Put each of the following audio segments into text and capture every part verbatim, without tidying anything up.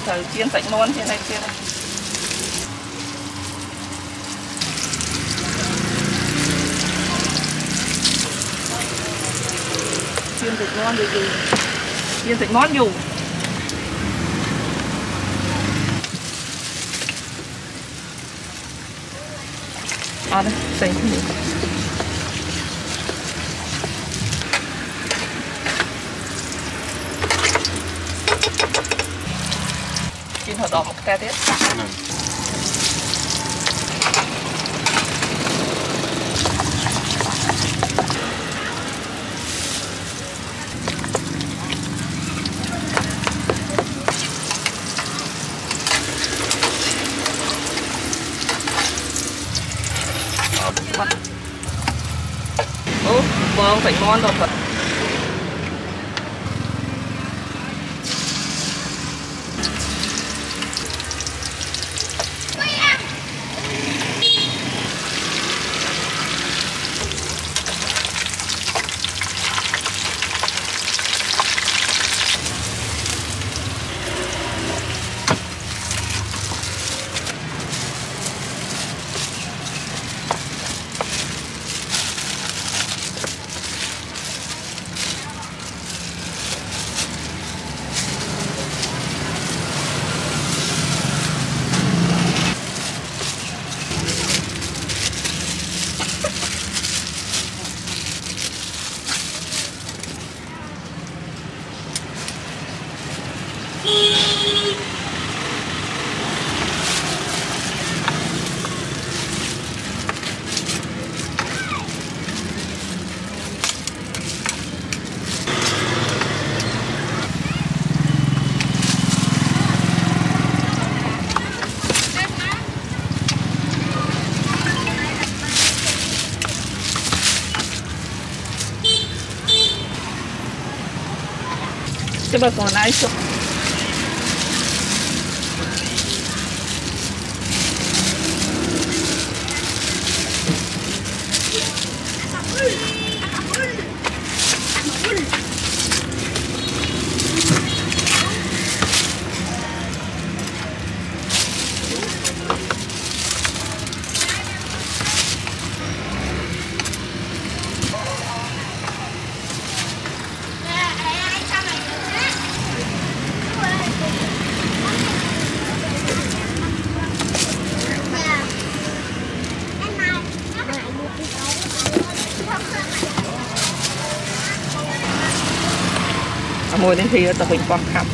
thử chiên sạch món trên này chiên này. Chiên thịt ngon rồi gì? Chiên thịt món dù. À đây, xanh không được. Chiên hột đỏ một cái tiếp. Ủa, vâng, phải ngon rồi. Coba còn ai chụp. Mùi đến thì tao bình quang khắp.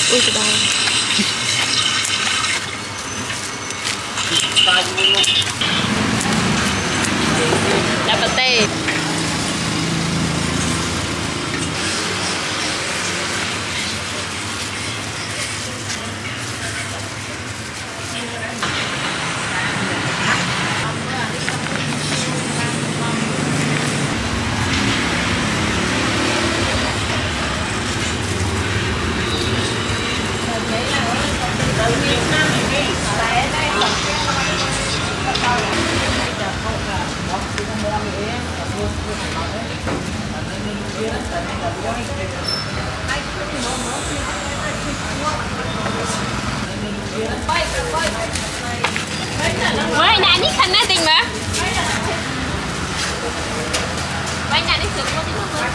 Ui cái đây. Dapat teh. Wah, nyanyi kan nanti mbak. Wah, nyanyi semua itu mbak.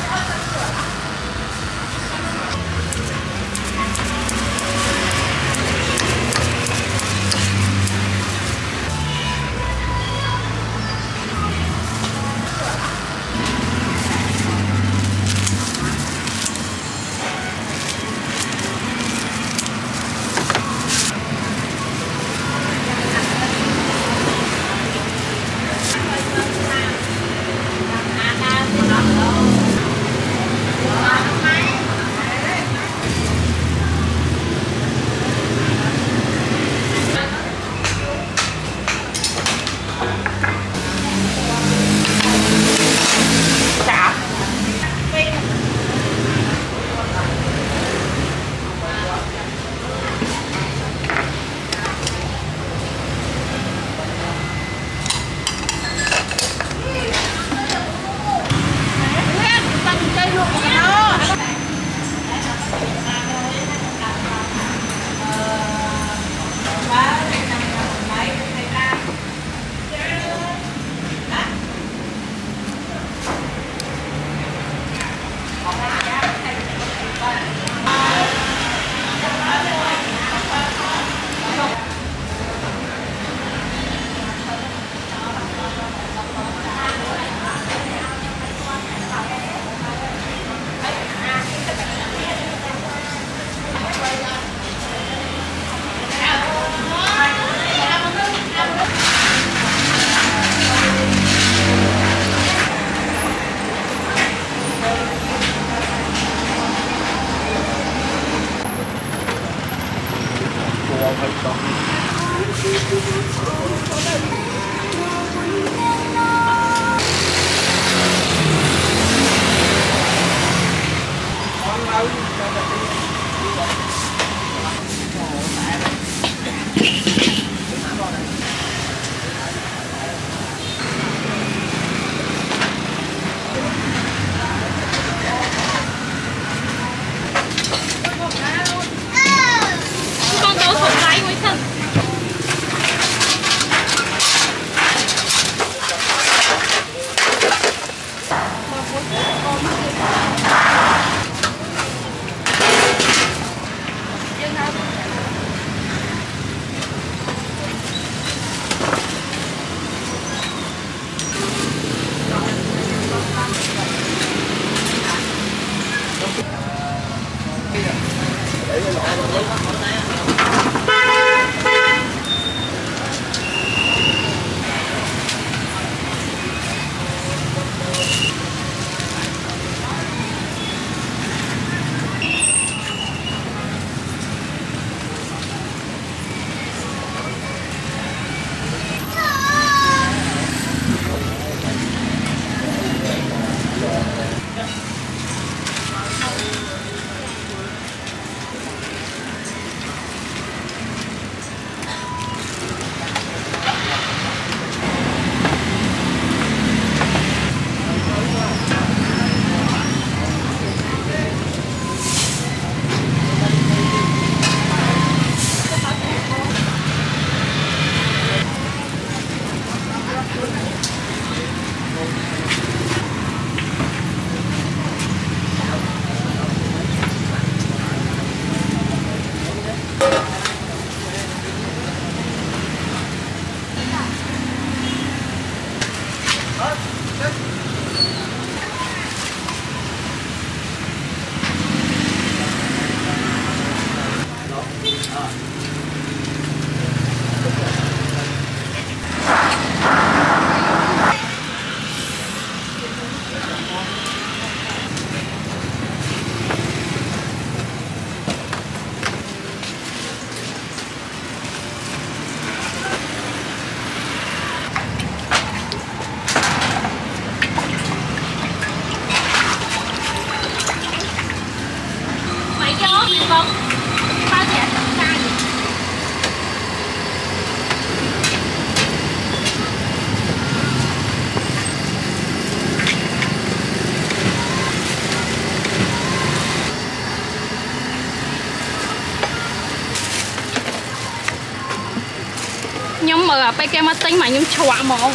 nhóm ở bên kia mà tính mà nhóm chọa màu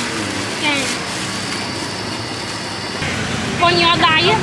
con nhỏ đáy á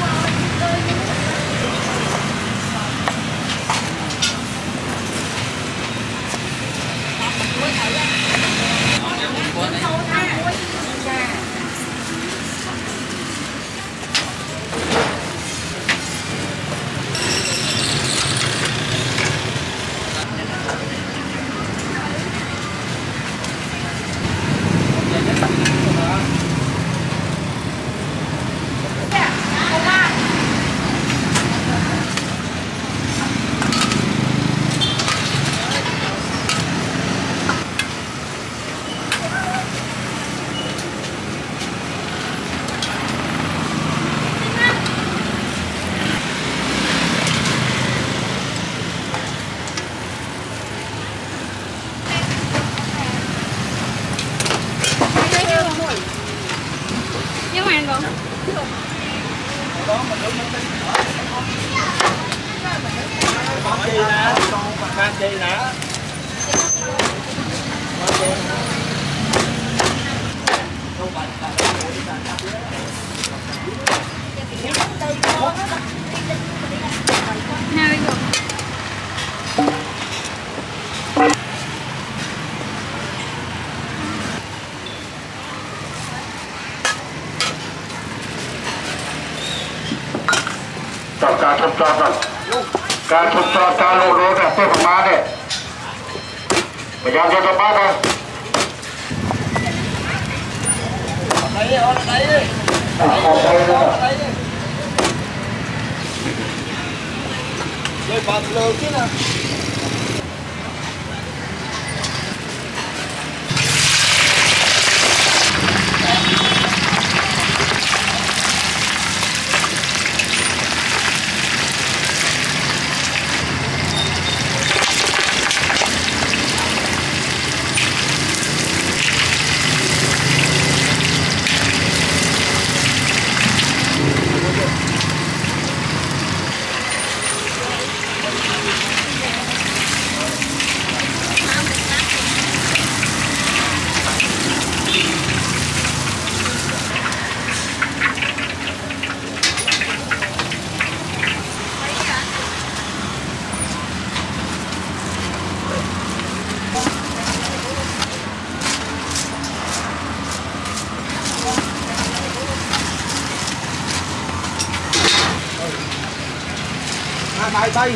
การชมจอกันการชมจอการโลโลเนี่ยเพื่อผมมาเนี่ยพยายามจะทำบ้านกันไหนเอาไหนเอาไปเลยเลยปัดเลยที่น่ะBay bay.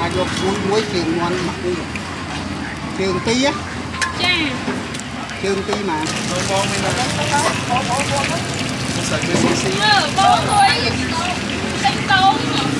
ai vô muối muối chừng ngon mặc trường tí á. Cha. Trường tí mà. Ờ, con ơi. Xanh câu.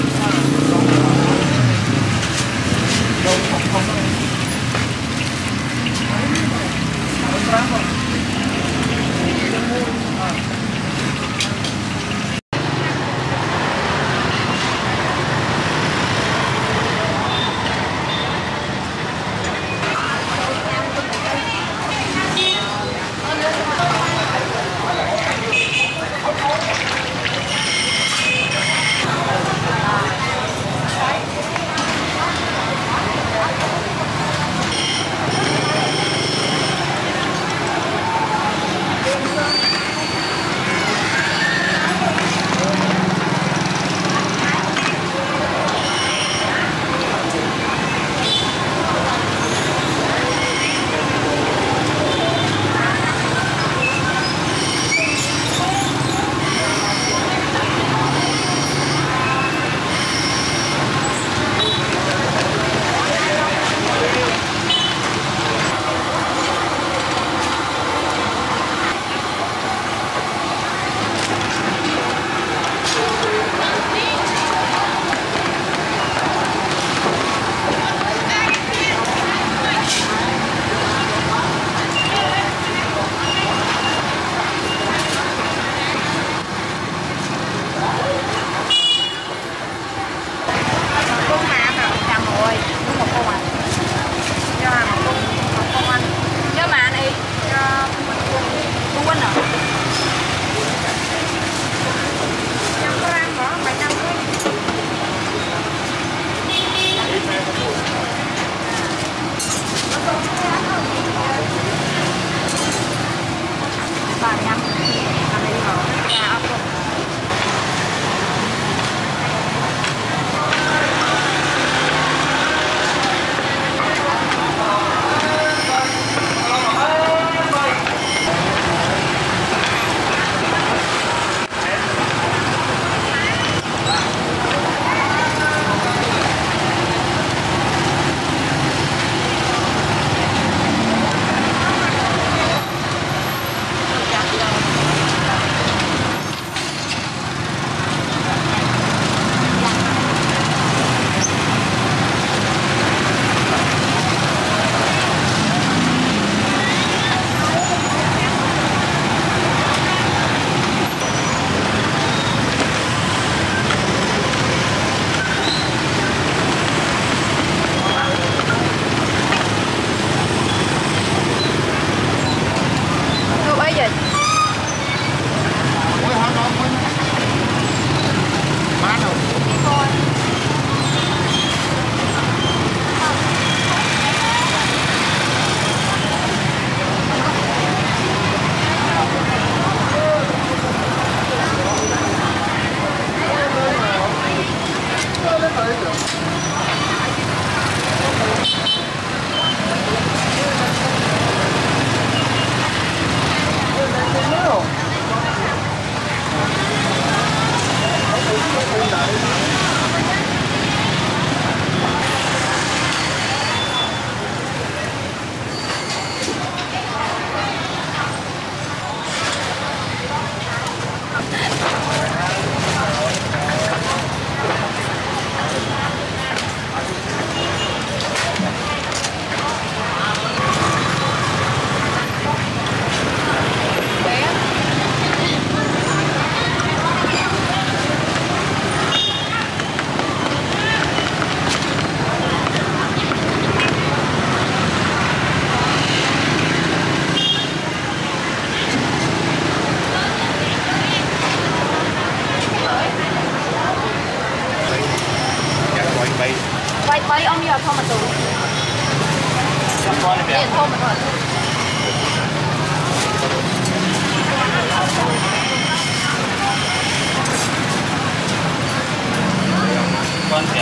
Quay ông giờ không mà tủ. Điện không mà thôi. Con kìa.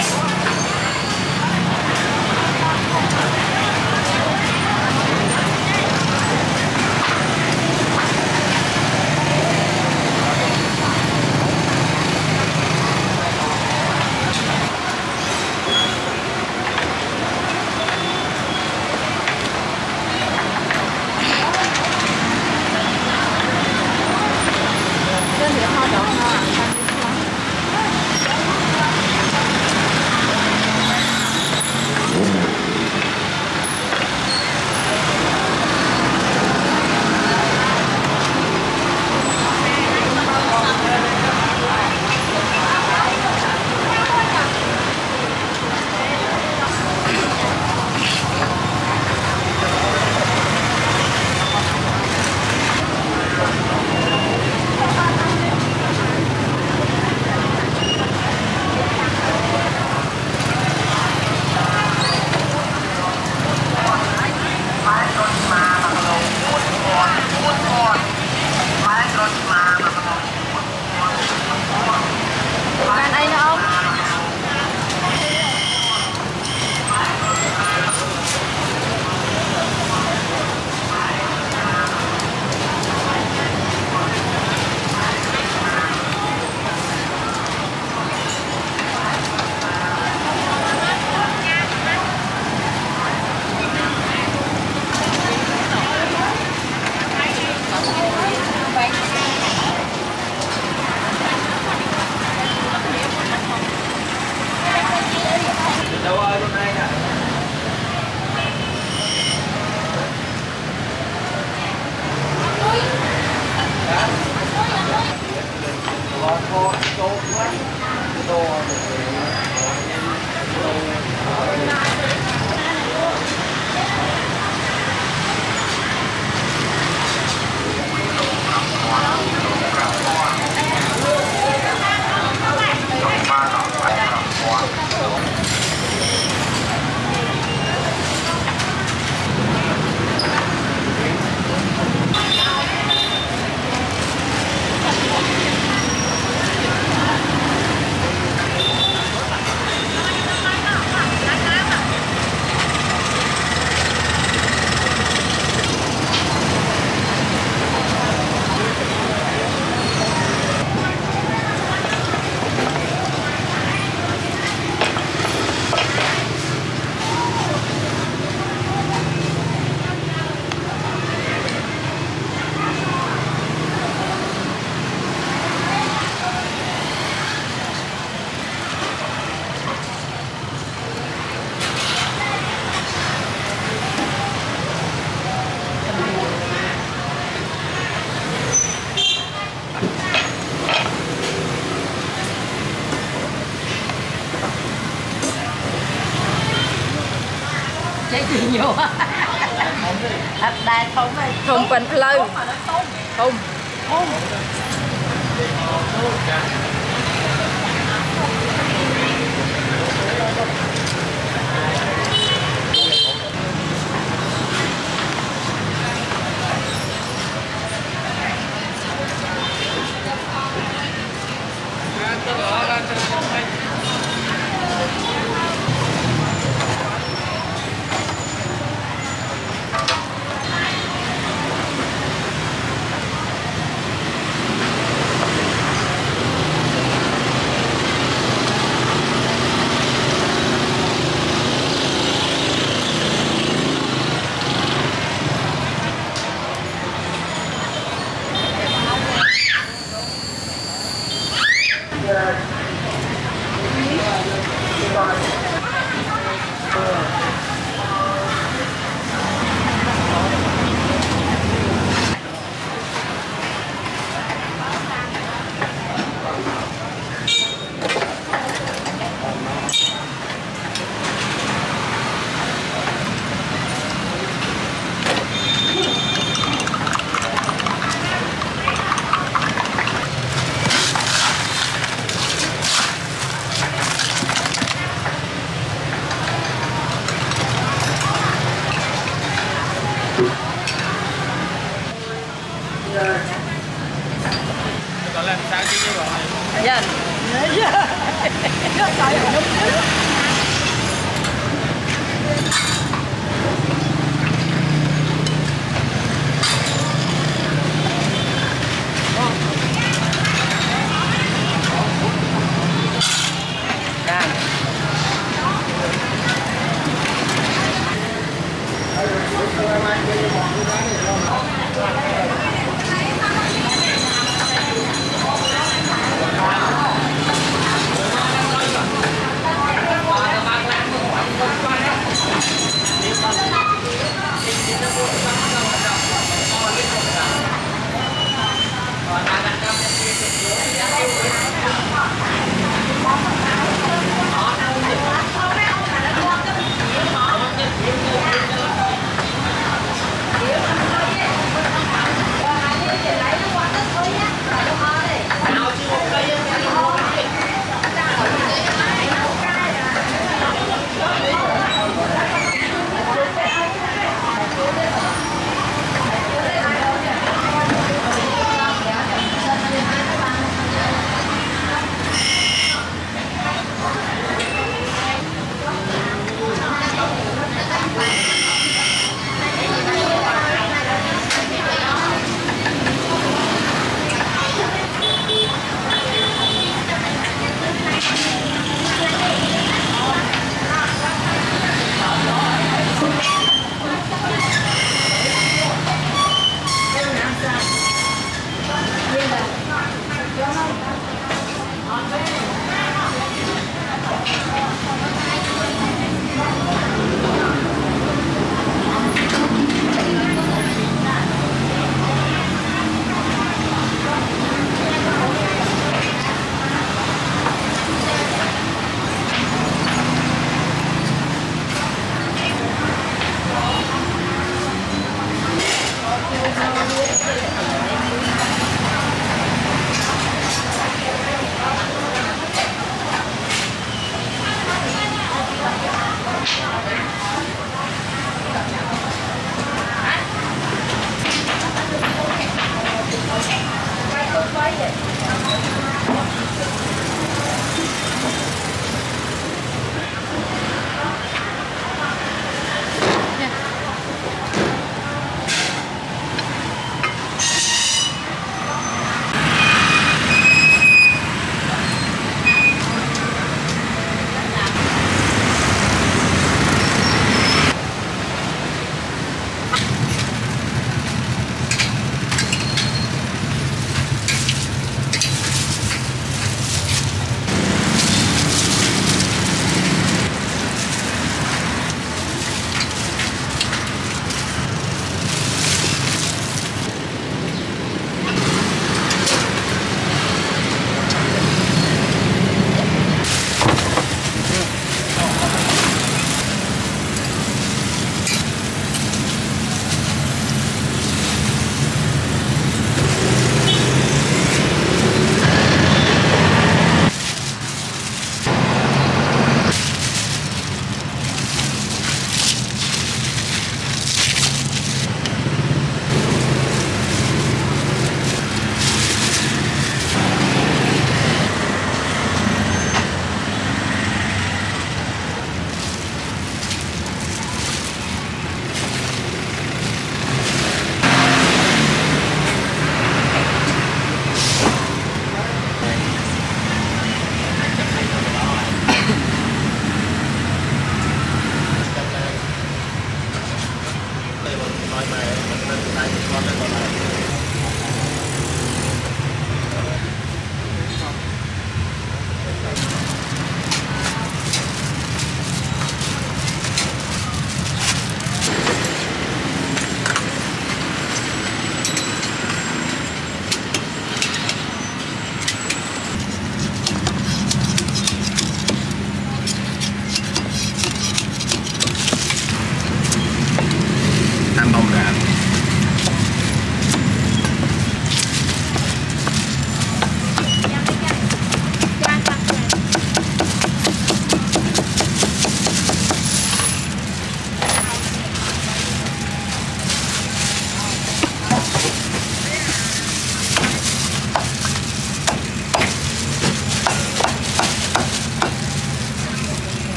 Cháy gì nhiều á. Ấp đai không ơi. Thùng bình lâu. Thùng. Thùng.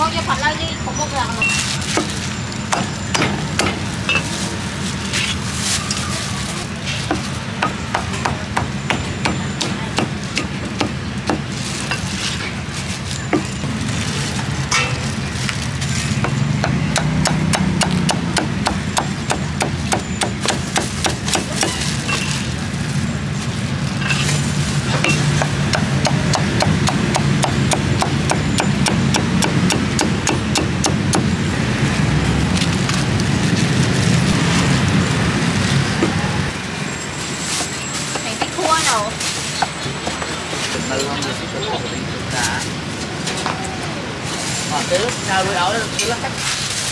Con cho phật lên đi, không có gần rồi. Nào đuổi áo cứ lắc cách.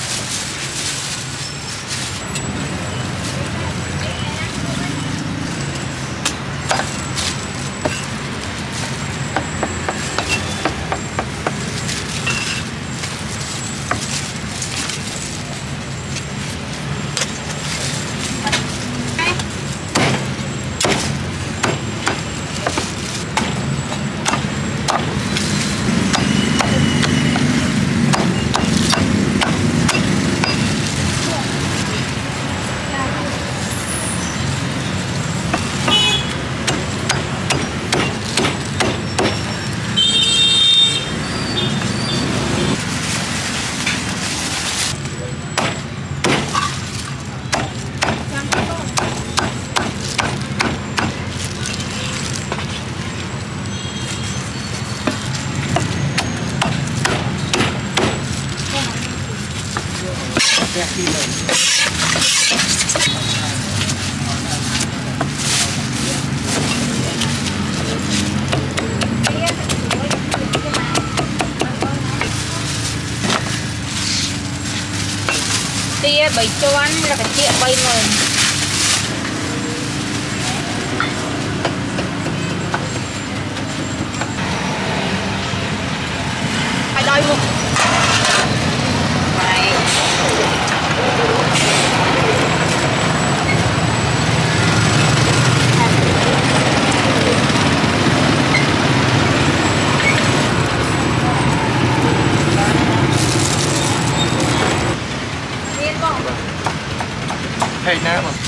Tia bảy choán là cái triệu bay mười. Ai đôi luôn. Này. Hay nè mà.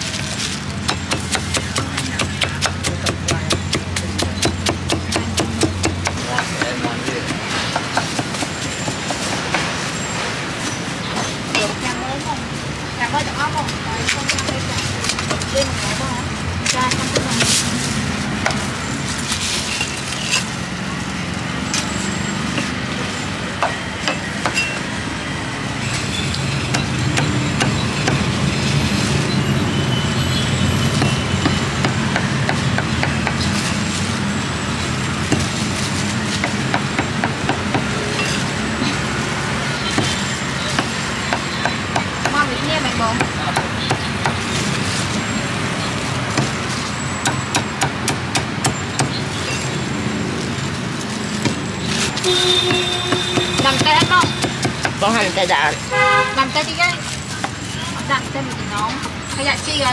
Làm tay hết không? Con hành tay đạn. Làm tay đi cái. Đặt tay mình thì nóng. Hay dạy chi rồi.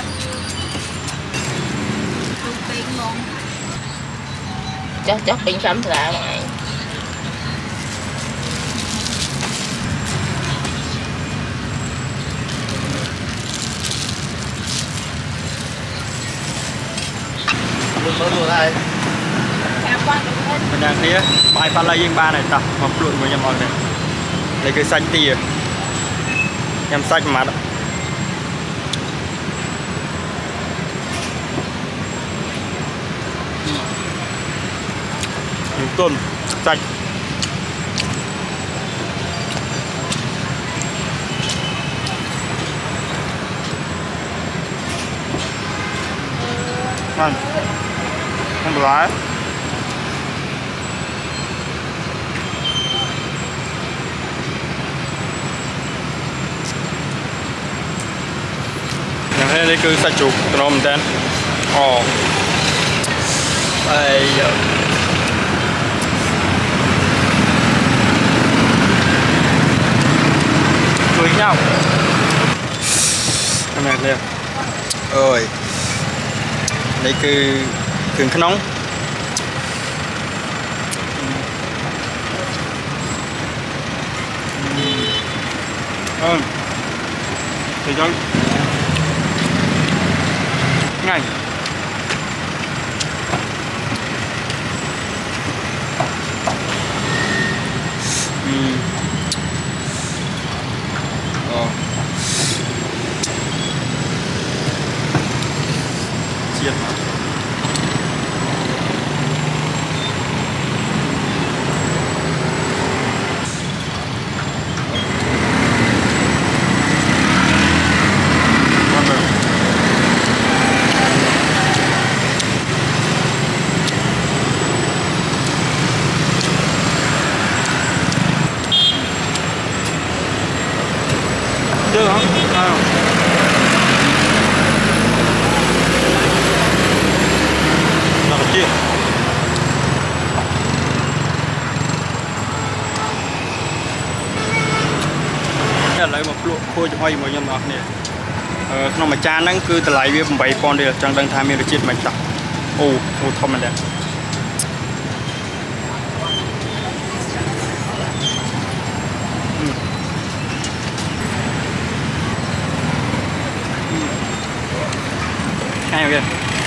Đúng tính ngon. Chắc chắc bình sắm ra ngoài. Luôn luôn luôn đây. Mình đang đi bài phát lại riêng ba này ta mà lụi của nhầm mọi này. Đây cái xanh tìa. Nhằm xanh mà đó. Tôm xanh. Ngon. Không được lái. Đây cứ sạch chụp nó mình tên. Ồ. Đây giờ. Cười nhau. Cái này đây. Ôi. Đây cứ thường khăn nóng. Ừ. Thì cho ngay. Ừ. Ờ. Chiên hả? Được hả? À. Đó là chiên. Lấy một lụa khôi cho hoài mọi nhầm ngọt nè. Ờ, nó mà chan nó cứ từ lại với bảy con đi là chẳng đang tham gia được chết mạch tập. Ồ, ồ thơm này đẹp. Hay kìa.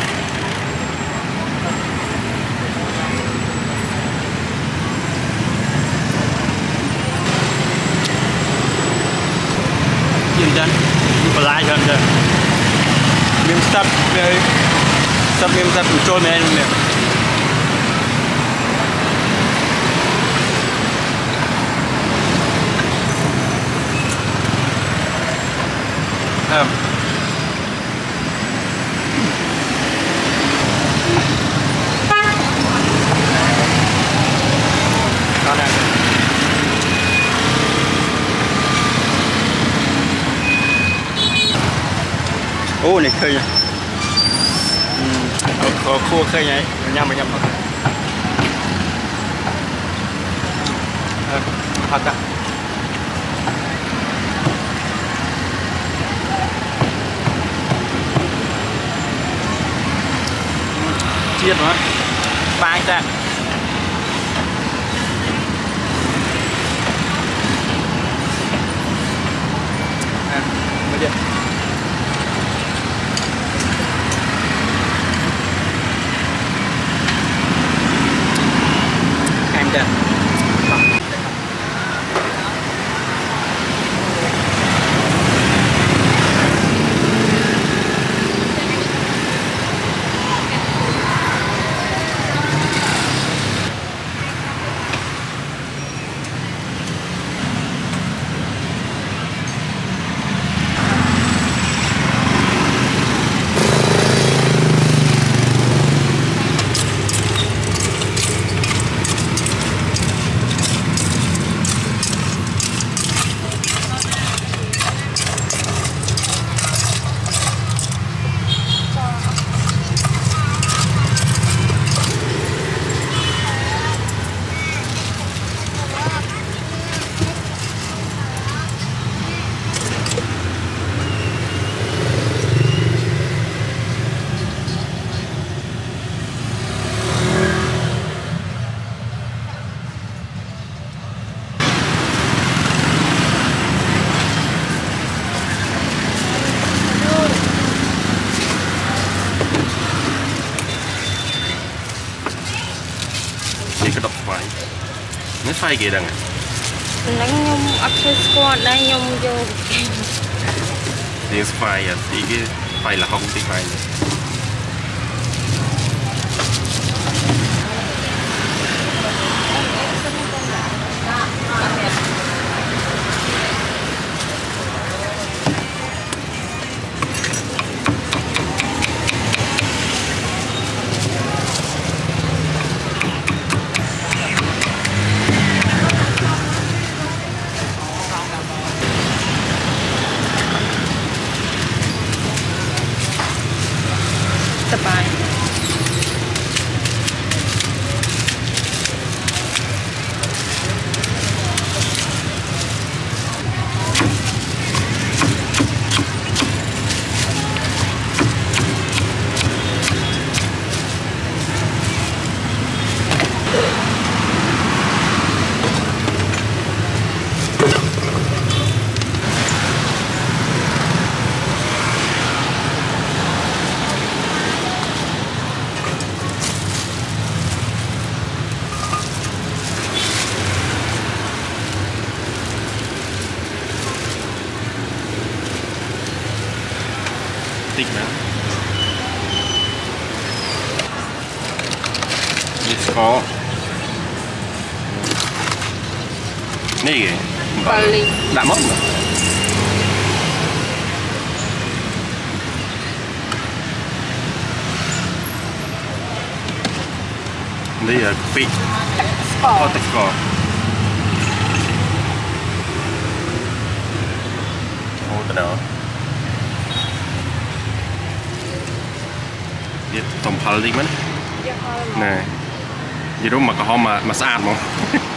Chiên chân, và lại chân chân. Miếng sắt, sắt miếng sắt cũng trôi mẹ luôn nè. Thơm. Đó nè. Ô này khơi nha. Ừ, khô khô khơi nhảy, nhâm mà nhâm mà. Ờ, thật à. Chiên rồi. Ba anh ta. À, mới điện. Anh ta. Phai kìa đằng đánh nhung ấp chơi squat đây nhung vô tiếng phai à thì cái phai là không tiếng phai tích nữa. It's có này kìa đã mất rồi. Đây là vị có tích có ô tao đó biết tổng phật đi mất này gì đâu mà có hôm mà mà sát không.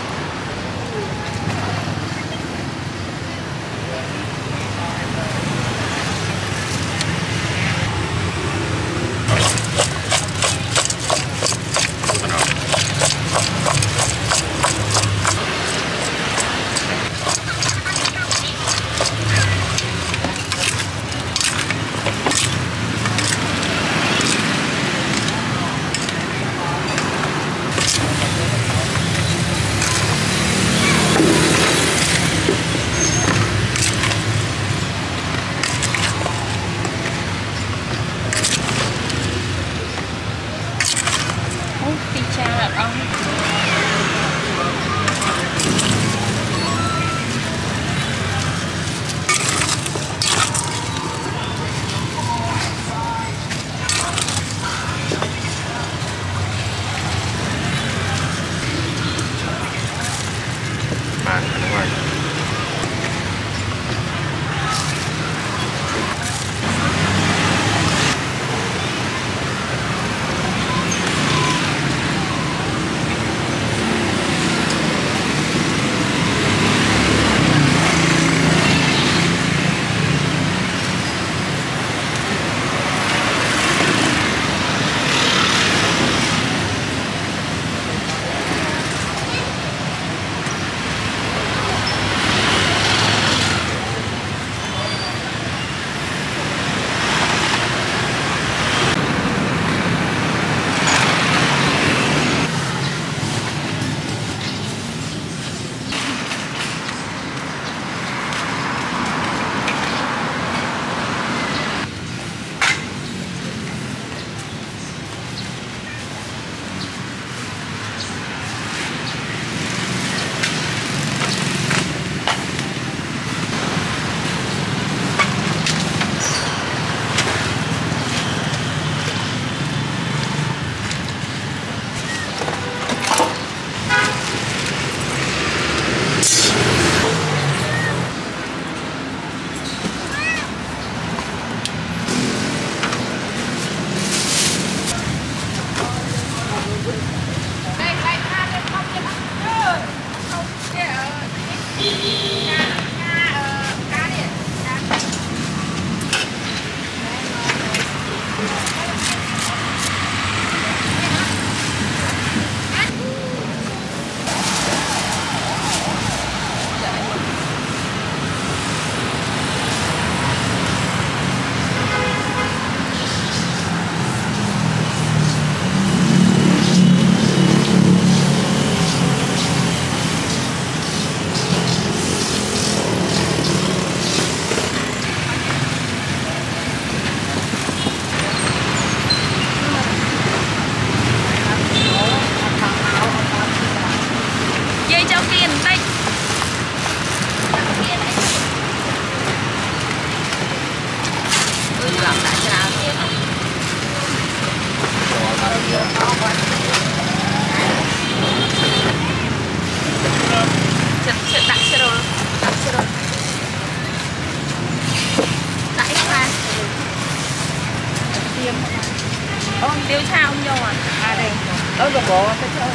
Tiêu sao không vô à? À đây. Ở gồm bộ cái chơi.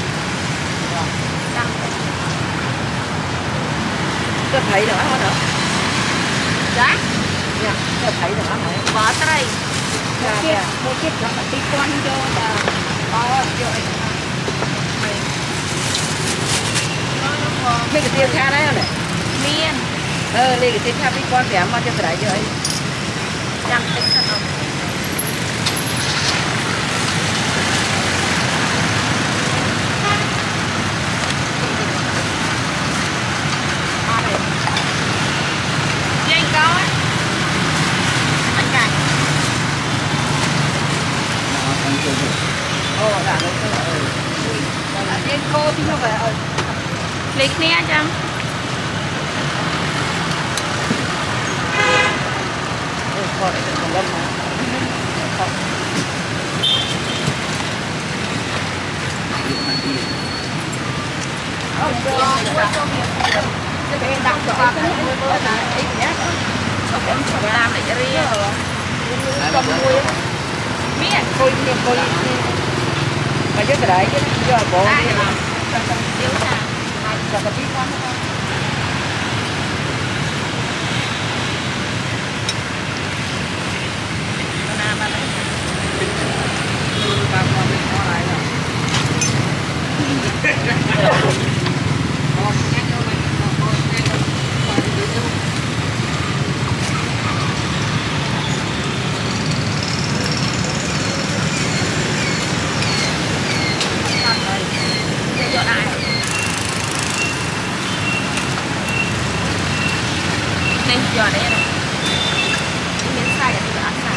Có thấy nữa hả nữa? Dạ. Dạ, có thấy nữa hả? Bỏ tới đây. Một chiếc, một chiếc nó phải tí con vô là có vô ấy. Mấy cái tiêu xa đấy hả này? Miên. Ờ, lấy cái tiêu xa tí con phải mà cho phải đại cho ấy. Chẳng tính thật không? lấy nè chăm đặt cho ba cái bữa này ít nhé làm để cho riêng cầm mui miếng coi miếng coi mà chứ cái đấy chứ giờ bộ tiêu cha giờ có biết con không giờ đây rồi miếng xay là tôi đã ăn xay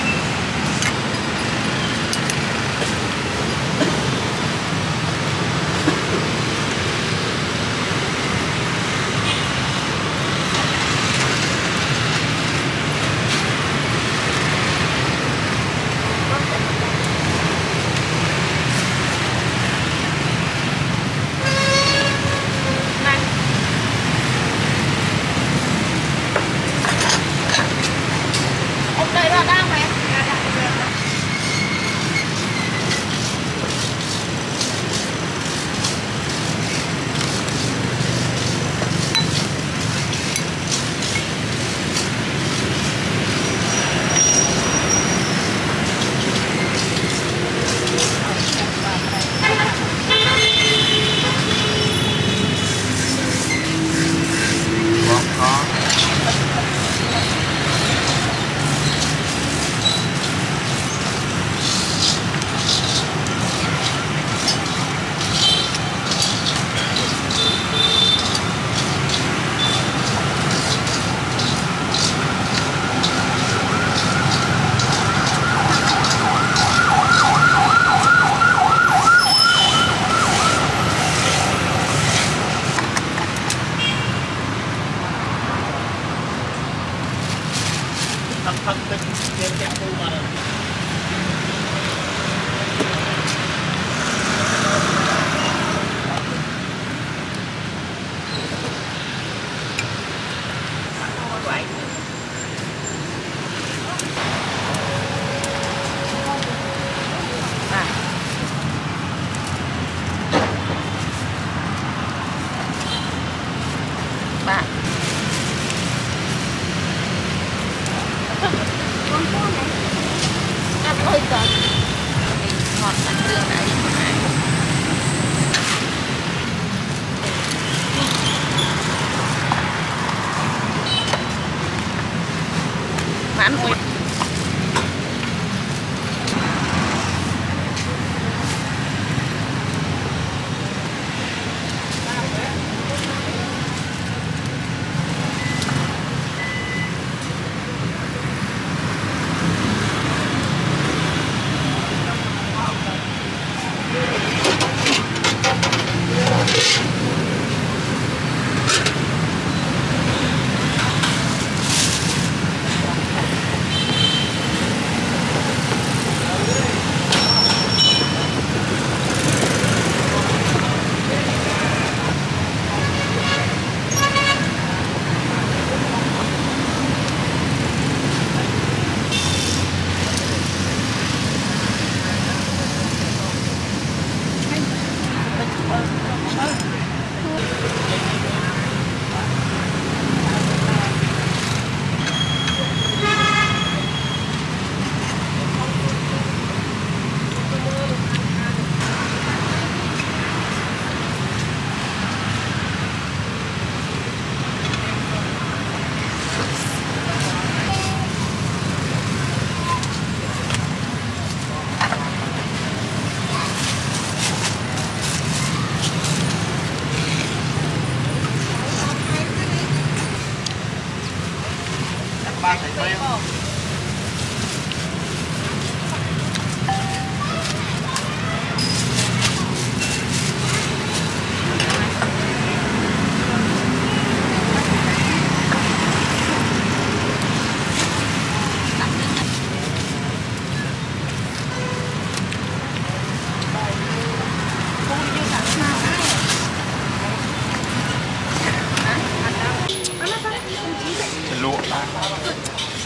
bán quên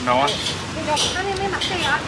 Nó á. Nó đi mấy mặt gì hả?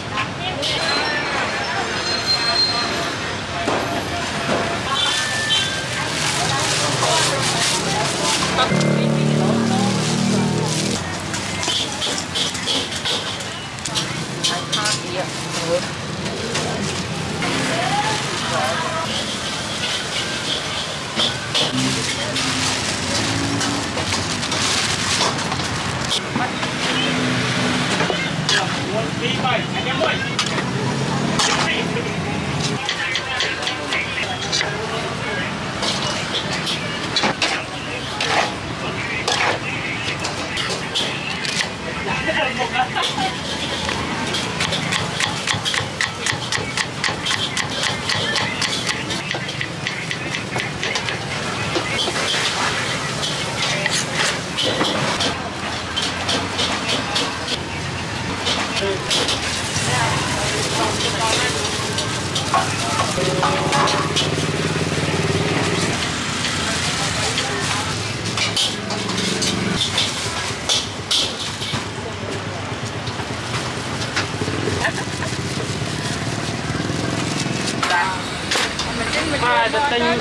Ba the thing.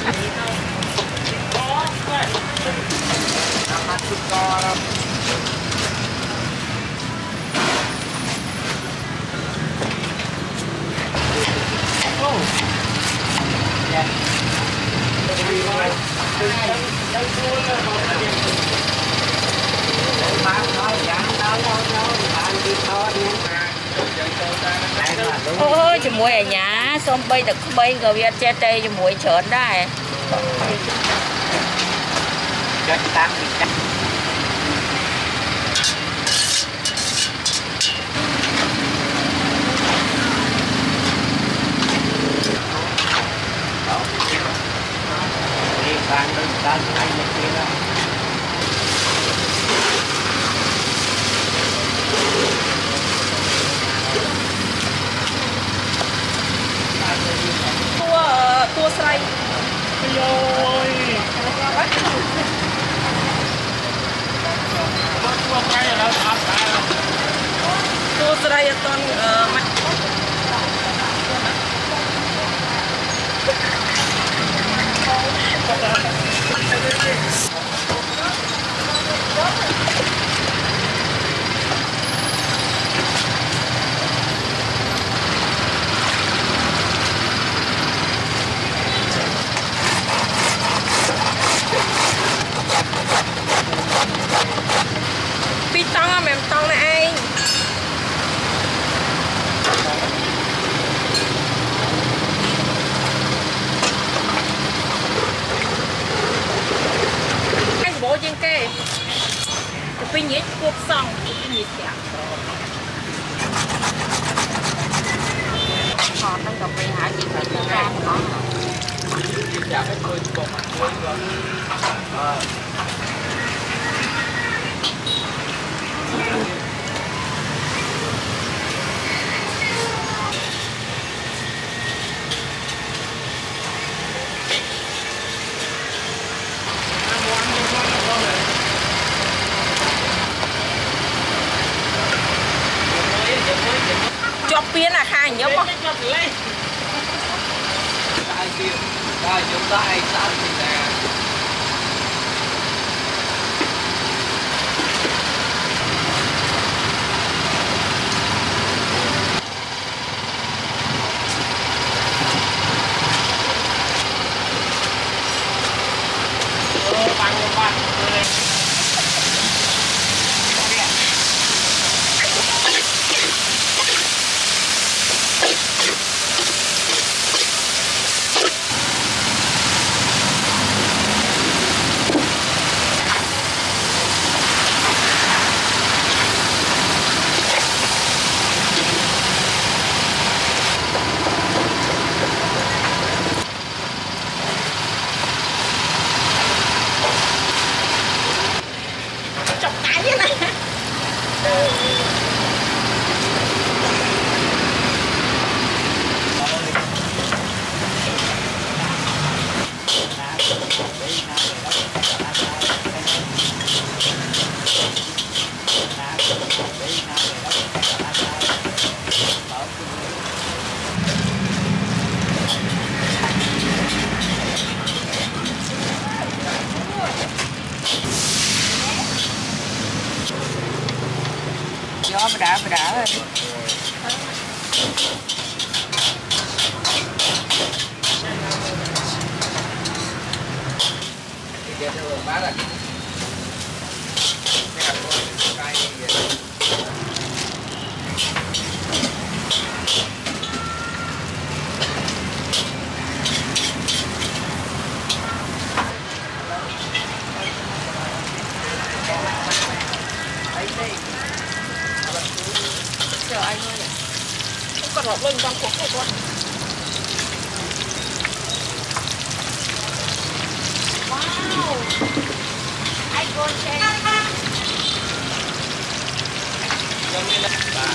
Ôi chỉ muối ở nhà xong bây được bây giờ biết che tê cho muối chớn đây cho tăng thì chắc tăng lên tăng anh này kia đó Tua tua sray. Ôi. Tua sray ton mặt. Pi tông á, mềm tông này anh. Anh bố trên kê. Pi nhít cuộc xong, pi nhít kẹo. Họ đang gặp về hại gì phải ra nó. Dạ cái tôi bột mặt tôi rồi. Ờ. cho pin là hai nhớ không? Tại vì tại chúng ta ai sao thì là gió mà đã mà đã rồi. Kia theo đường bá là chờ anh ơi này. Không cần học lên trong cuộc hay quá. Wow. Anh cô xem. giống như là bà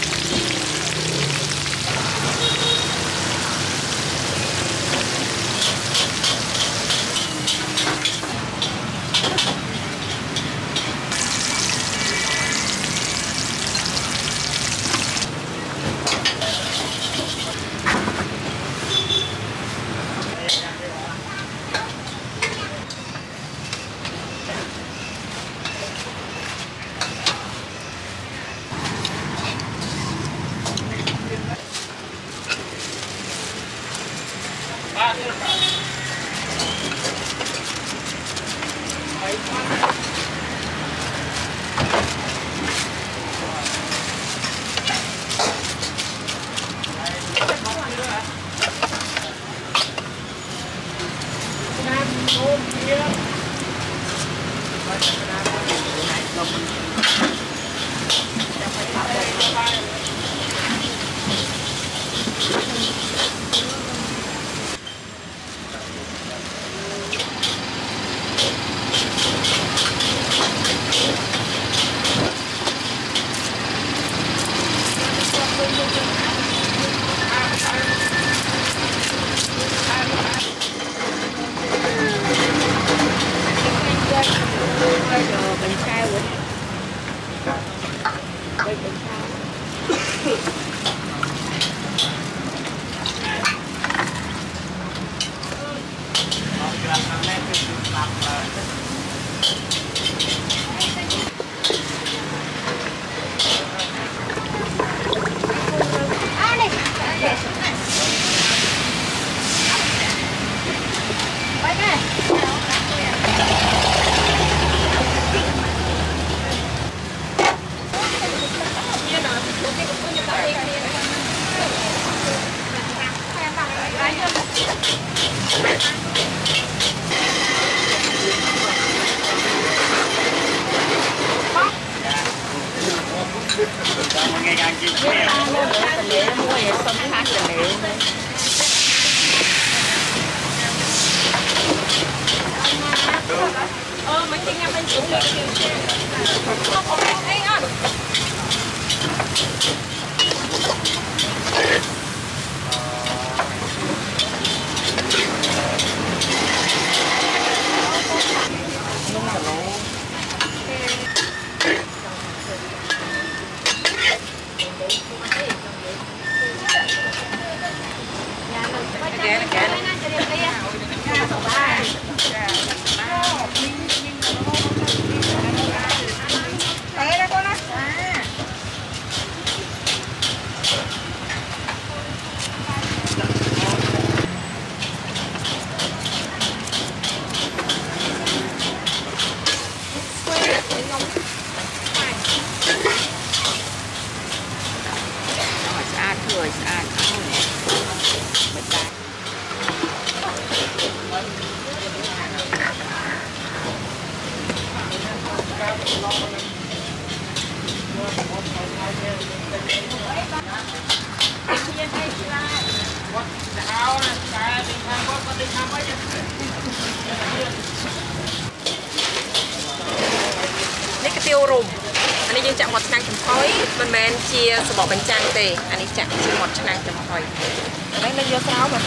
tiêu rùm anh ấy dương chạm một năng chấm khói bên bên chia sờ bỏ bánh tráng tề anh ấy chạm chia một năng chấm khói bánh lên vô sao mà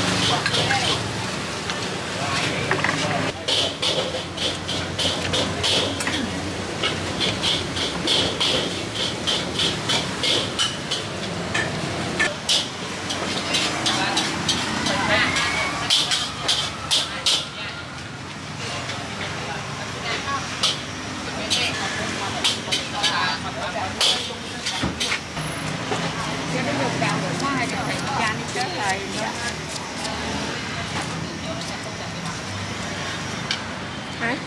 Hả?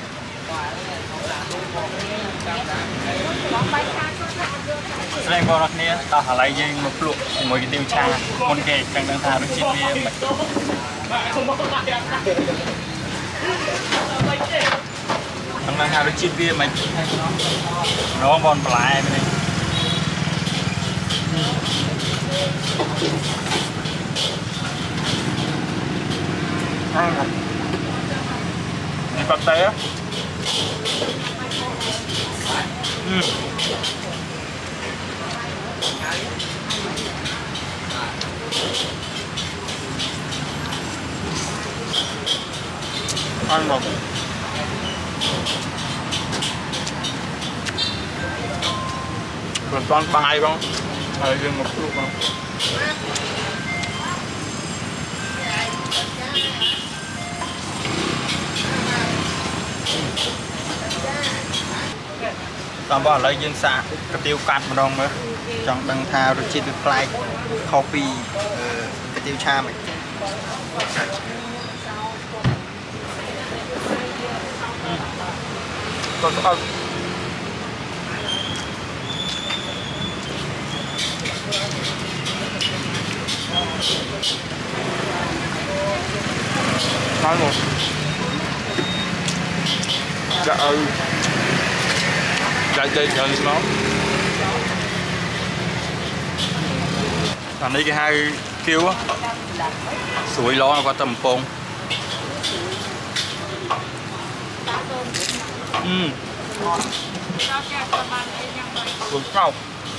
Selain borak ni, tak hal lain yang meluk semua kita ucap, mungkin kadang kadang harus cip dia. Kadang kadang harus cip dia macam, orang bon pelai ni. Ni patai ya. Hmm. Ăn một còn toàn bài không? Ở riêng một lúc không? Tạm bỏ lấy dương xạ cái tiêu cắt một đồng nữa trong đằng thao rồi chia được fly coffee cái tiêu cha mình còn có nói một dạ ừ chạy chạy chạy nó còn đây cái hai kêu á suối lo nó có tầm Pong ừ cuốn sau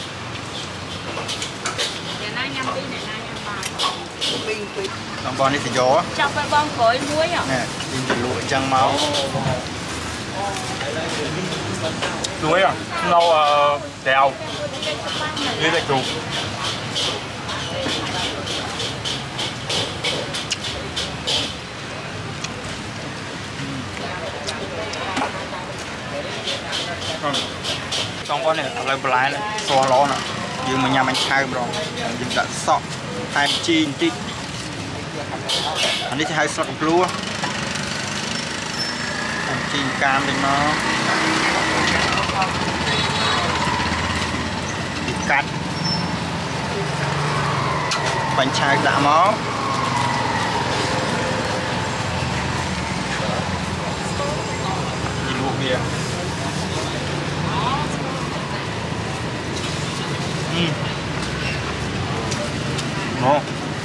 đồng bò này thì gió chọc phải bong cối muối à nè nhìn thì lụi trăng máu muối à nâu uh, đèo với lại chuột trong con này lấy blại này xò ló nè nhưng mà nhà mình khai rồi nhưng đã sọ hai chi tí anh đi hai sọt lúa chi cam thì nó đi cắt bánh chai đã máu đi luộc bia ừ ngon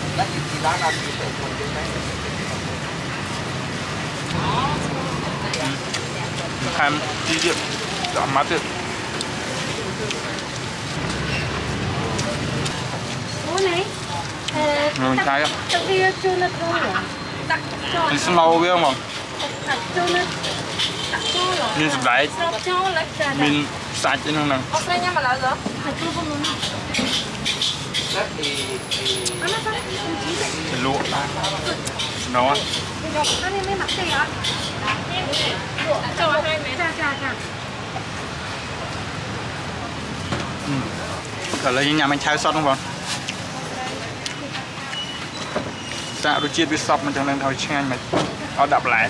ham chi tiết giảm mát tiết mình chai á mình Snail biết không mình sụp đáy mình sạch trên không nè thì lụa nó ở đây nhà mình chai sót không bọn dạ đôi chiết với sọp mình chẳng nên thôi chen mày họ đập lại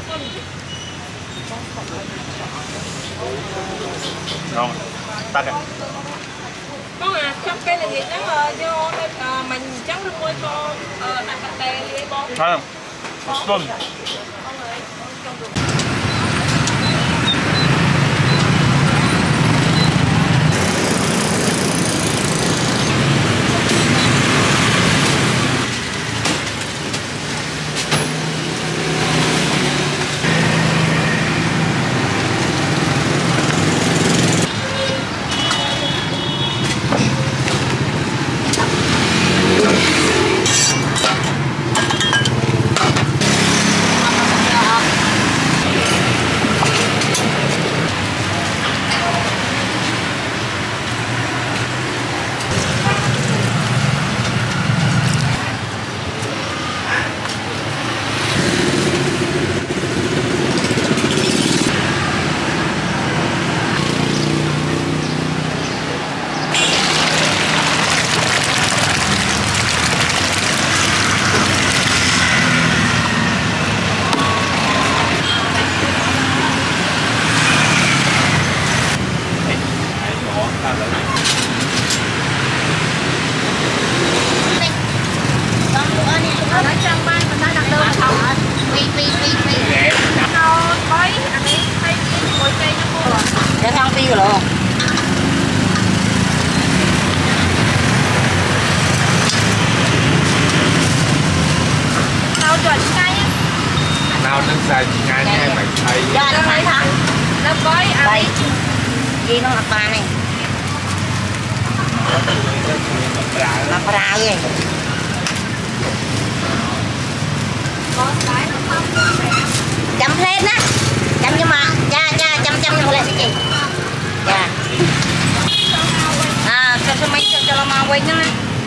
rồi tắt rồi con à trong cây này nó do mình trắng được môi con ăn cà tê đi bông thấy không tuần con pi rồi luôn. Nào chuẩn ngay nhá. Nào nước xài ngay nha mày thấy. Cho nó thấy hả? Nó với đây. Gì nó là ba này. Là pra ghê. Chấm lên á. Chấm nhưng mà cha cha chấm chấm nhau lên cái gì? Dạ. À, cho cho mấy cho cho nó mau quên nữa.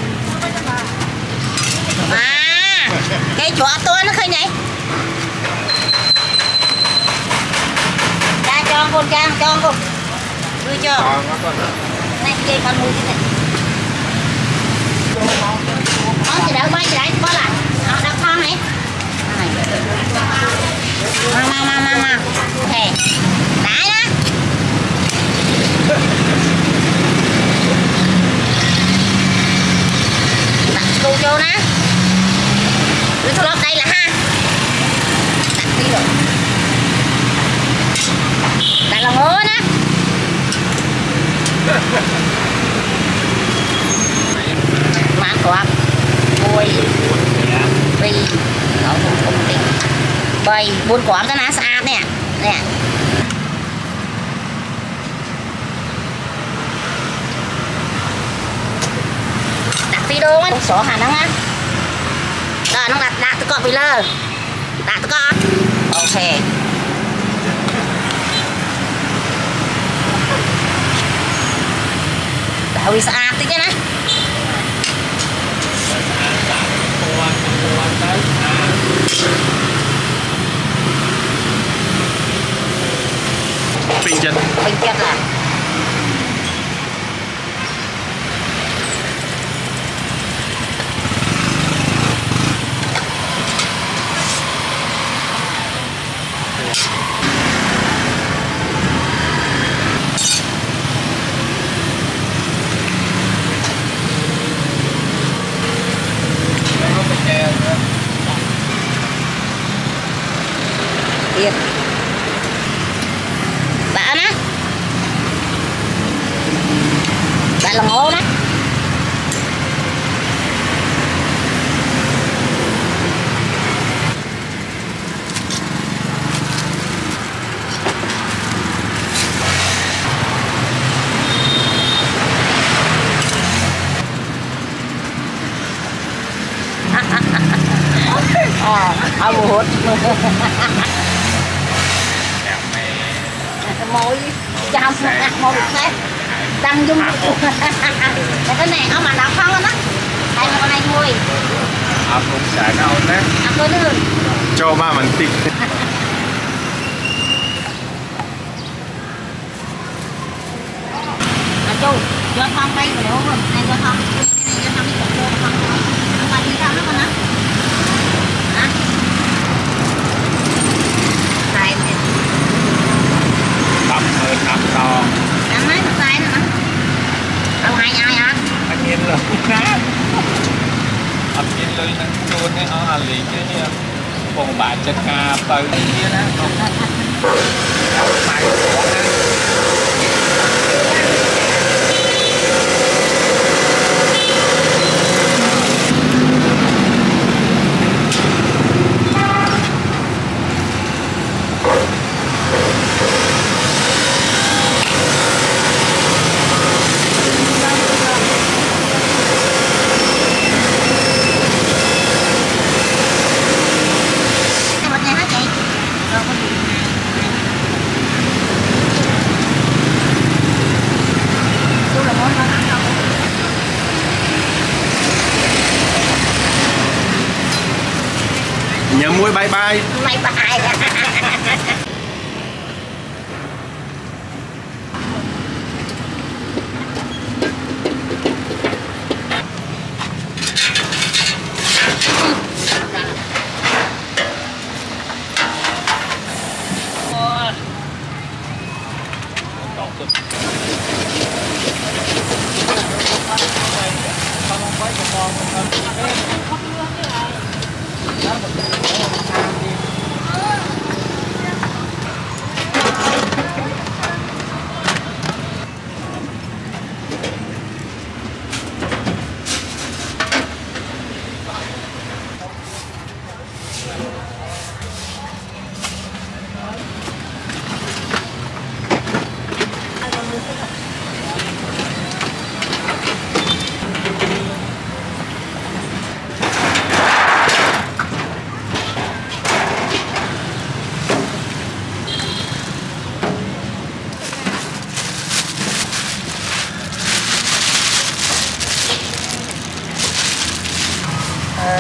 À, cái chỗ tôi nó khơi nhảy. Cha cho con cha cho con. Đưa cho. Này cái gì con mua cái này. Nó chỉ đỡ bay chỉ đấy, có lại. Nó đập con này. Mà mà mà mà mà. Hè. Đá đó. Đặt cô vô nè. Đưa cho lót đây là ha. Đặt tí rồi. Đặt là ngứa nè. Mát quá. Mùi. Vì. Nó không không tính. Bầy buôn quả cho nó xa nè. Nè. Đặt tí đô á. Số hả nó á. Rồi nó đặt đặt tự con vì lơ. Đặt tự con. Ok. Đã vì xa tí chứ nè. Bình chất. Bình chất là Yên. Đã nè. Đã là ngô nè. À, à buồn. Môi chăm ăn môi thế đăng dung cái này nó mà đọc không á đây là con này vui À cũng xài đâu đấy ăn tôi nữa cho ba mình tìm à chú cho con đây mà đúng không này cho con này cho con đi cột luôn con con qua đi sao nó con á hả đây tầm hơi tầm to ăn mấy một tay nữa đâu hai ai hả anh nhìn là Ấp nhiên lưới nắng chuôn ấy, nó là lý chứ Còn bà chất ca tơi kia đó Không phải của nó nhớ muối bye bye bye bye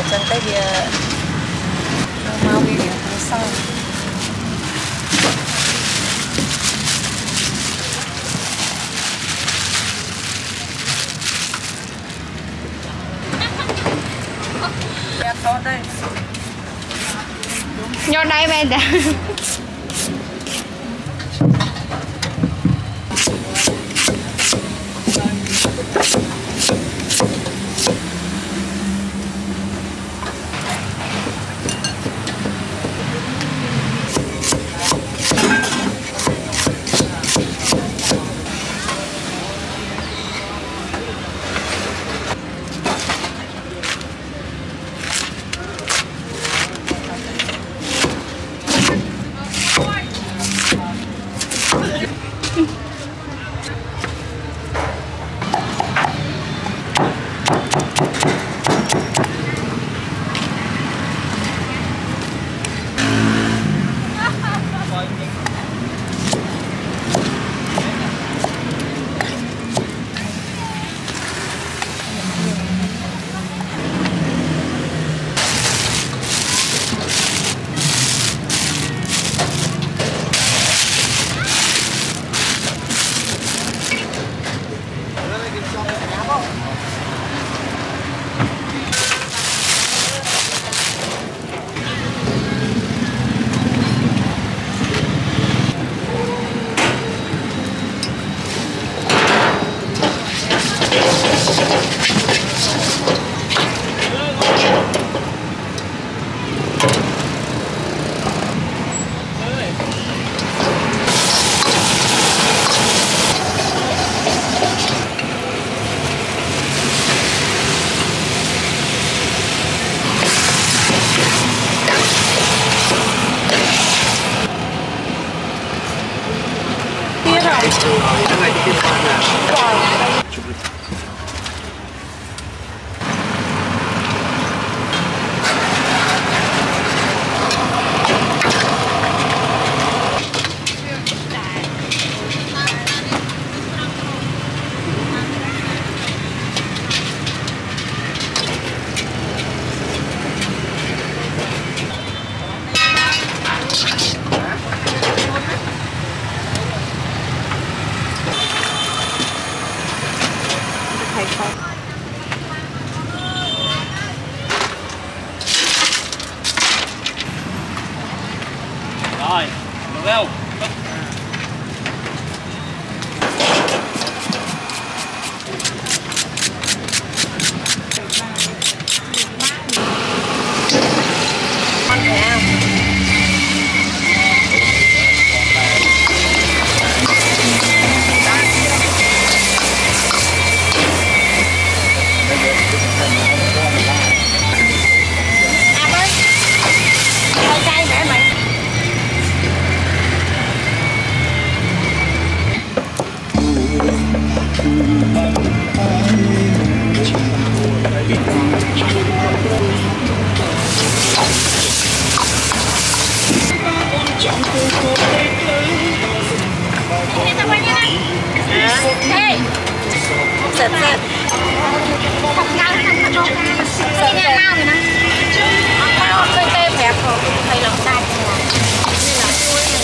Chẳng tới vì mau vì nó xong. Nhốt đây bây giờ. Rồi, được không? Sệt sệt. Không cao không có đâu cao. Cái nhà mau thì nó. Cao cây tê phẹp rồi. Thầy lòng tay. Nên là chuối này.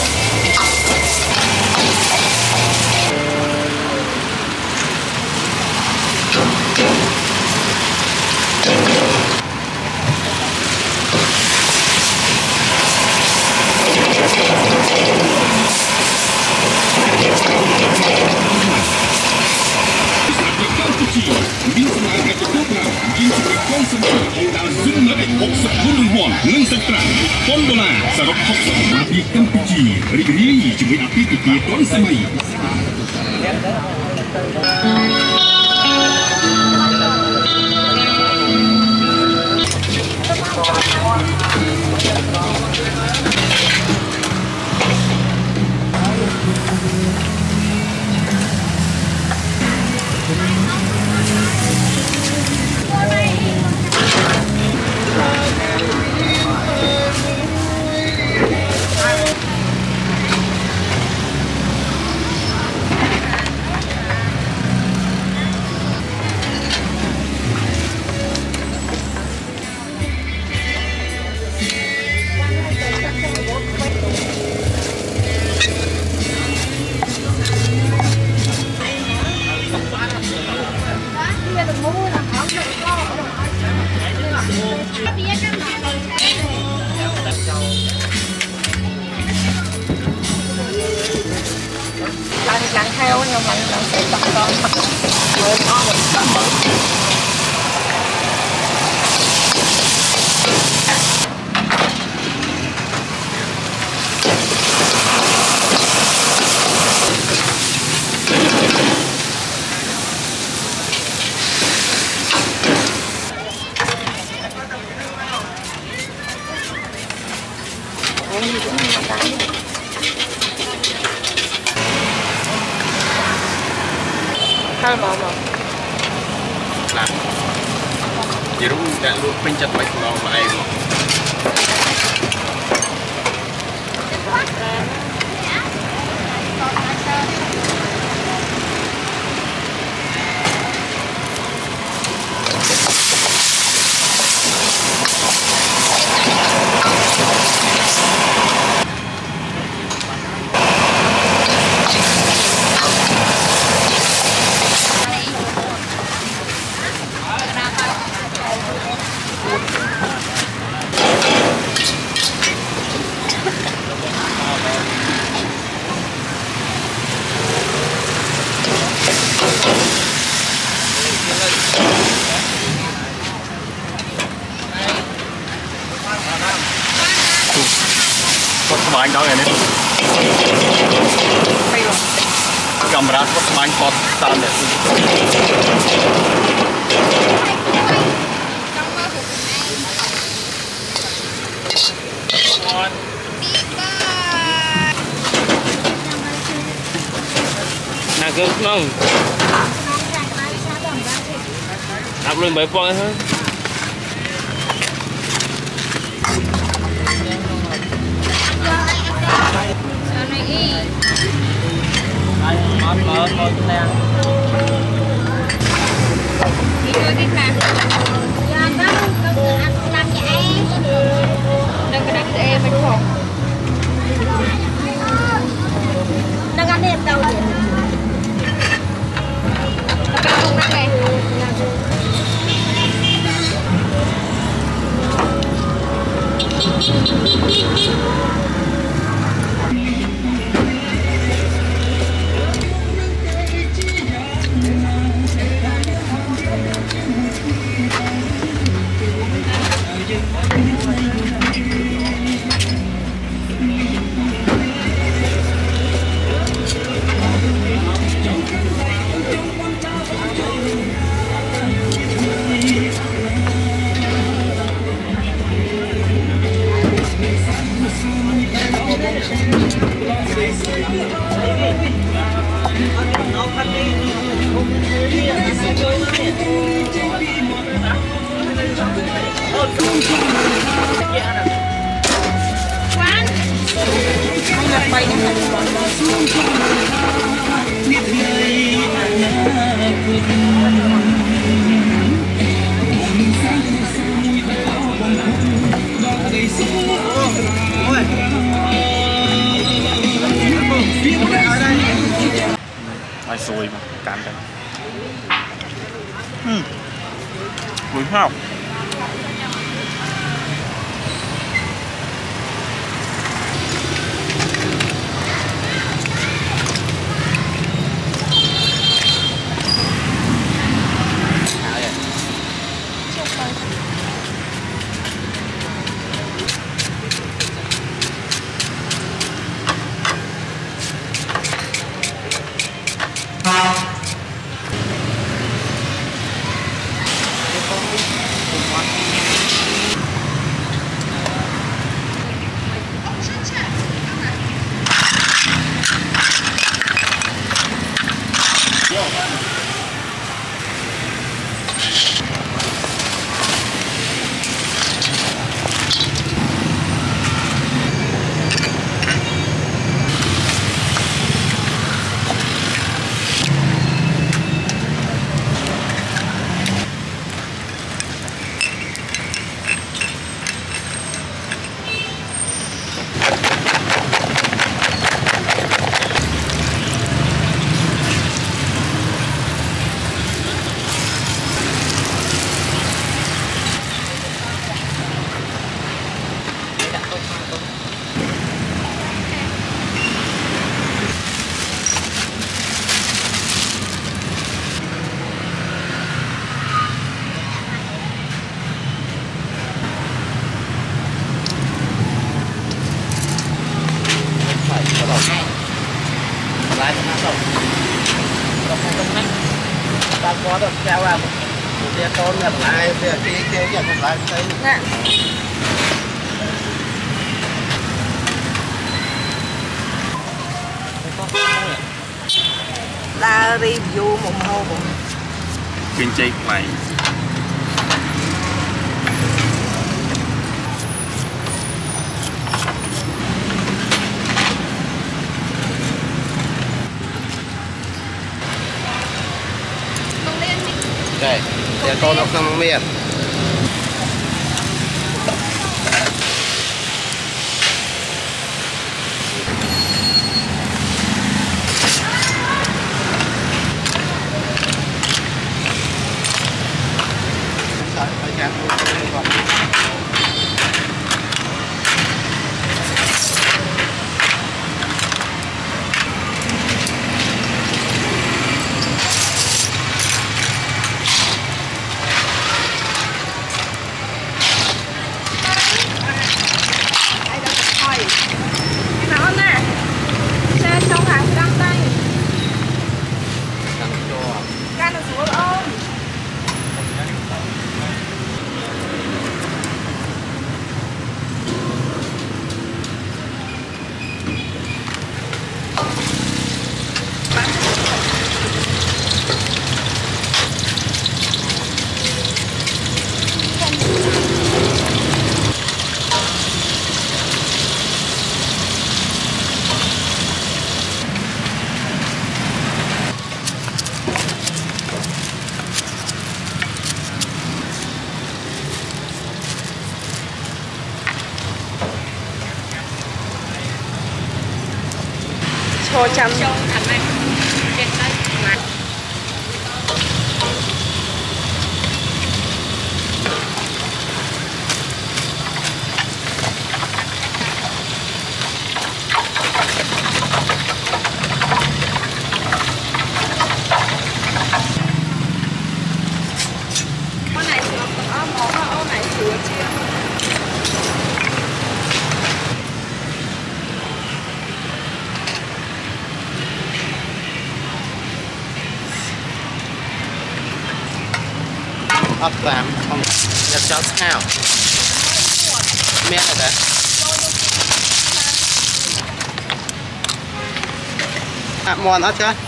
đâu nhưng mà nó sẽ bắt con mới ngon một tầm Hal mau mau. Làm. Giờ đúng đã luôn bên chặt bạch ngon mà em. Anh đó này nè, camera có máy pot tan đấy. Nè cứ nông, áp lên bảy phong thôi. Món mỡ mỡ nè. Đi chơi cái nào? Dạ vâng, con ăn làm cho em. Đừng có đánh cho em phải đúng không? Đừng ăn em đâu vậy? Nó cao không này. Ai xôi mà cán cái. Hmm. Mùi hao. có được treo vào một tia tôn nhập lại thì cái cái nhập lại thấy nè là review một màu một kinh chế mày đây tia tôn nó không miệt cho chăm con này sữa có món ô này sữa chưa ấp làm không nhập cháu sao miếng này đấy à mòn hết chưa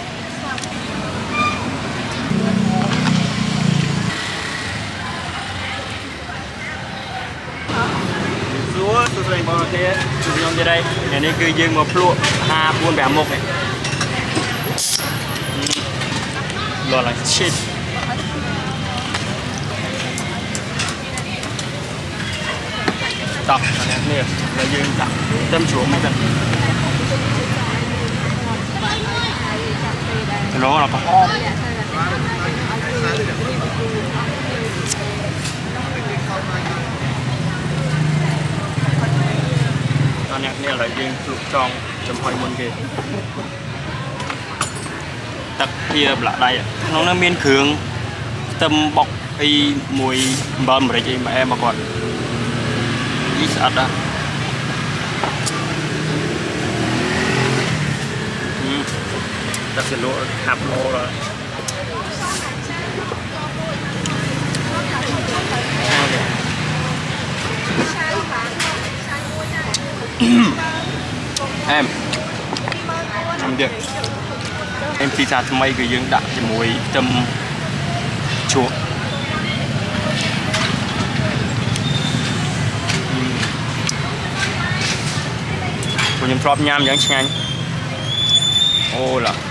Súa, súa sering bao thế, súa nhom như đây, ngày nay cứ dương một lụa, hà buôn bẻ một này, lo là shit. Đọc nè, là dương đọc tâm chúa mấy lần. Nó là có hom. Anh nhắc nè là dương lục tròn chấm hỏi môn kì. Tật kia lạ đây à, nó nó miên khương tâm bọc y mùi bơm rồi chị mà em mà còn ít sạch đó. Ừ. Đặt cái lỗ hạp lỗ rồi. Em em được em phi ra mấy cái dương đặt cho mùi tâm chuột. Của nhóm drop nham giống chăng anh. Ô là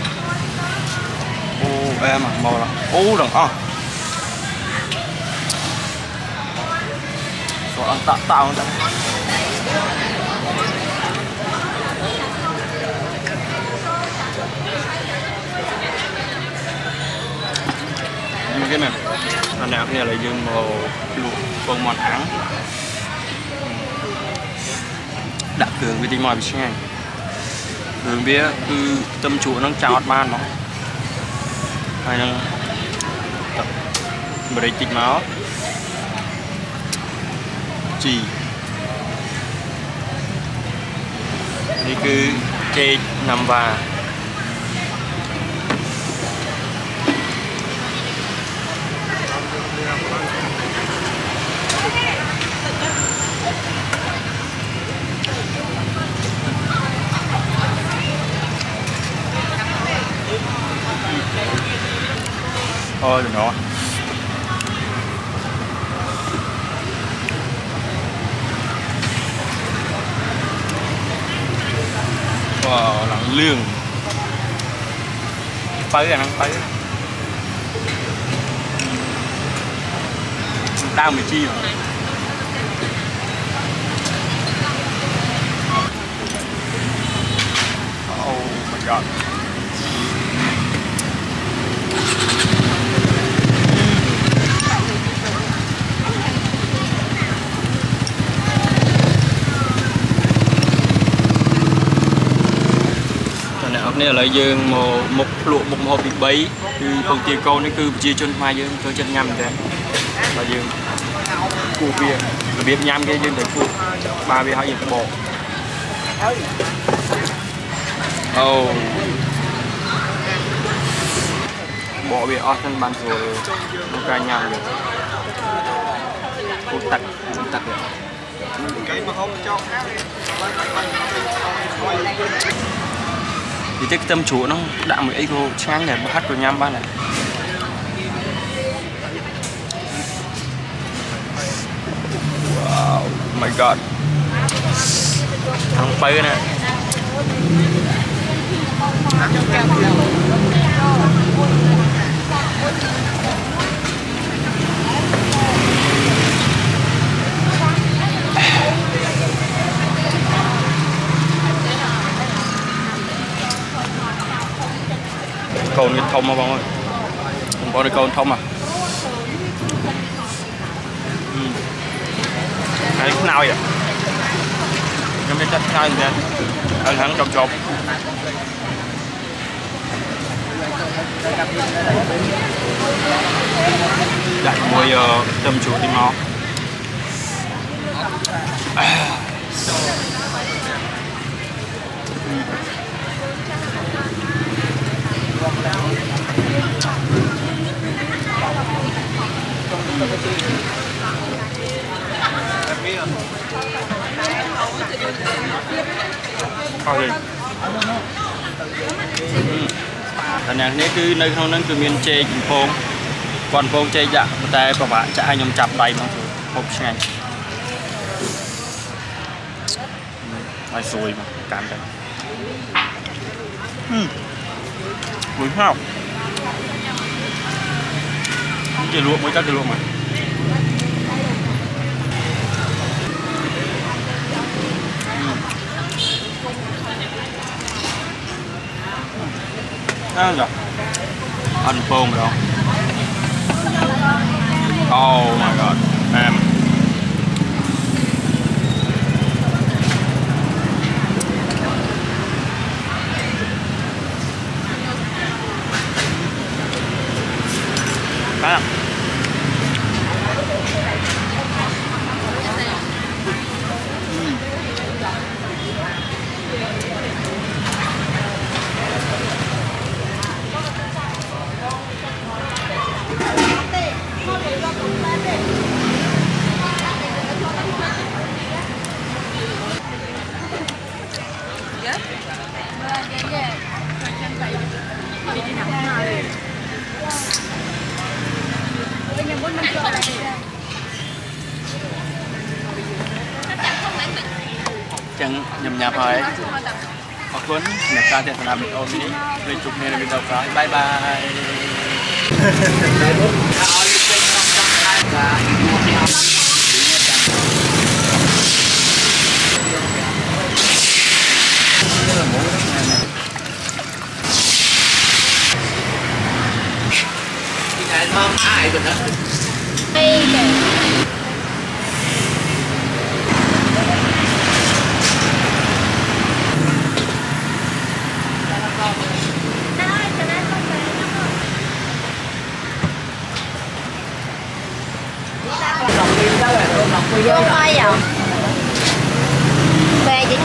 ô em à màu là ô đằng à số ăn tạo tạo ra cái này anh nào này là dương màu luộc con mòn áng đặc cường với tinh mòi bị sang đường bia cứ tâm chủ nó chào ban nó hay là bờ đây tịch máu chỉ đi cứ chơi nằm và Ôi đừng đó. Wow, lặng lương. Phơi à, năng phơi. Đau mì chi rồi. Oh my god. Này là dương một một lụa một hộp bị bấy từ phần tiền câu nó cứ chia chân mai dương cho chân nhâm thế là dương củ bia là biết nhâm cái dương để củ ba bia hai dương bò oh bỏ bia ở thân bàn rồi một cái nhâm được củ tật củ tật được cái mà không cho thì cái tâm chủ nó đạm một eco sáng này bắt của nhâm ba này wow my god thằng bay nè cồn cái thông mà bông ơi, không có cái cồn thông à? Ừ. Này cái nào vậy? Em biết chắc sao vậy? Anh hắn trong chộp. Đại mùi uh, tâm chủ tim nó. Thôi đi. Thành này nếu cứ nơi không nâng cứ miền chê chính phong, còn phong chê dạ,แต่ประวัติจะให้ยมจับใบมันคือพบไงใบสวยมาการกันอืมสวยมากจะลวกมั้ยก็จะลวกมั้ยนั่นเหรออันโป่งเหรอ Oh my god em à. Chẳng nhầm nhập hỏi hoặc cuốn nhập ra thì làm mình ôm đi lên chụp này là mình đầu cái bye bye thơm ai được đó vô khoai vào về chứ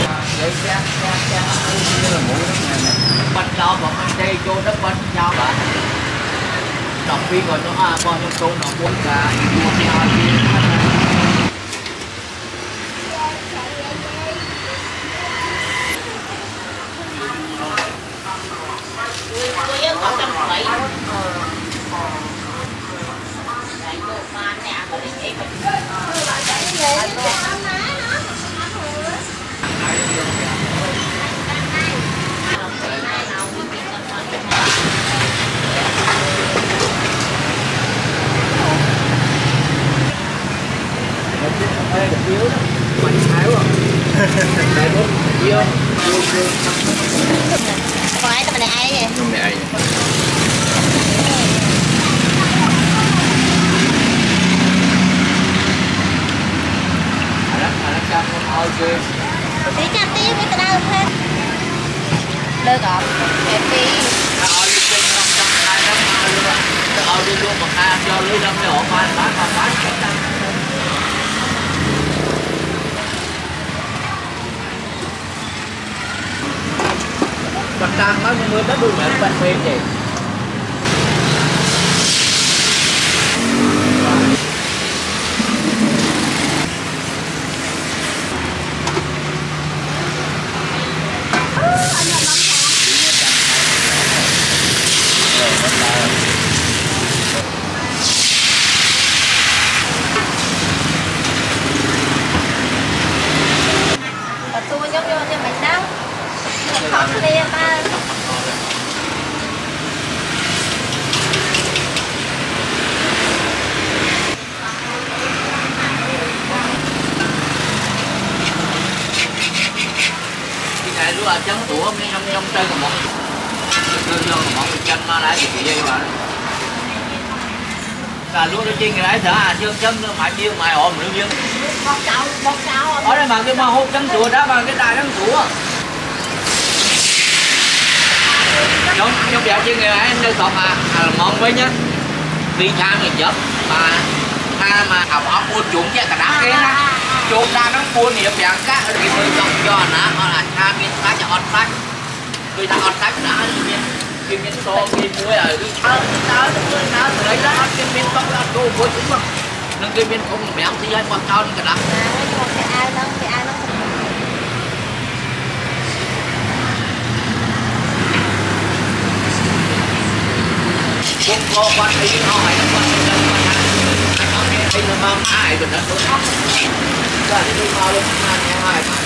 bánh cho bọn anh đây cho đất bánh cho bạn đọc viên rồi nó à con trong câu nó muốn cả có trong bảy Yêu. Còn ai tao mình ai vậy? Không ai. Hãy subscribe Tí chặt tí với tao đâu hết. Được rồi. Đẹp đi. Tao đi trên năm trăm hai mươi lăm luôn. Tao đi luôn một hai cho lưới năm cái ổ bán bán bán bán cái tăng. Bật tăng mấy mươi đất đuôi mẹ bạn phê vậy. Tôi giống như cho mày đâu. Không đi ba. Cái này lúc là trắng tủa mấy năm trong chân của mọi người vô mọi người chân mà lại thì vậy bạn. Là lúc đó trên cái đấy thở à chưa chấm nữa mãi chiêu mãi ổn nữa chứ. Một cậu, một cậu. Ở đây mà cái mà hút trắng tủa đó mà cái đài trắng tủa. Giống giống vậy trên cái đấy nơi còn à là mong với nhá. Đi tham thì chấp mà ha mà học ốc buôn chuột chứ cả đá kia á. Chuột ra nó buôn thì bèn cá ở cái nơi trong cho nó nó là tham miên cá cho on sách. Người ta on sách đã miên kim miên to kim muối ở đi chơi chơi chơi chơi lấy đó kim miên to là đồ muối cũng mà. Nên kim miên không béo thì hai con cao đi cả đá. Một cái ai đó, cái ai đó. Không có quan ý nó hay là quan ý nó quan hay nó nghe hay nó mang ai rồi nó tốt lắm ra thì đi mau luôn hai hai mà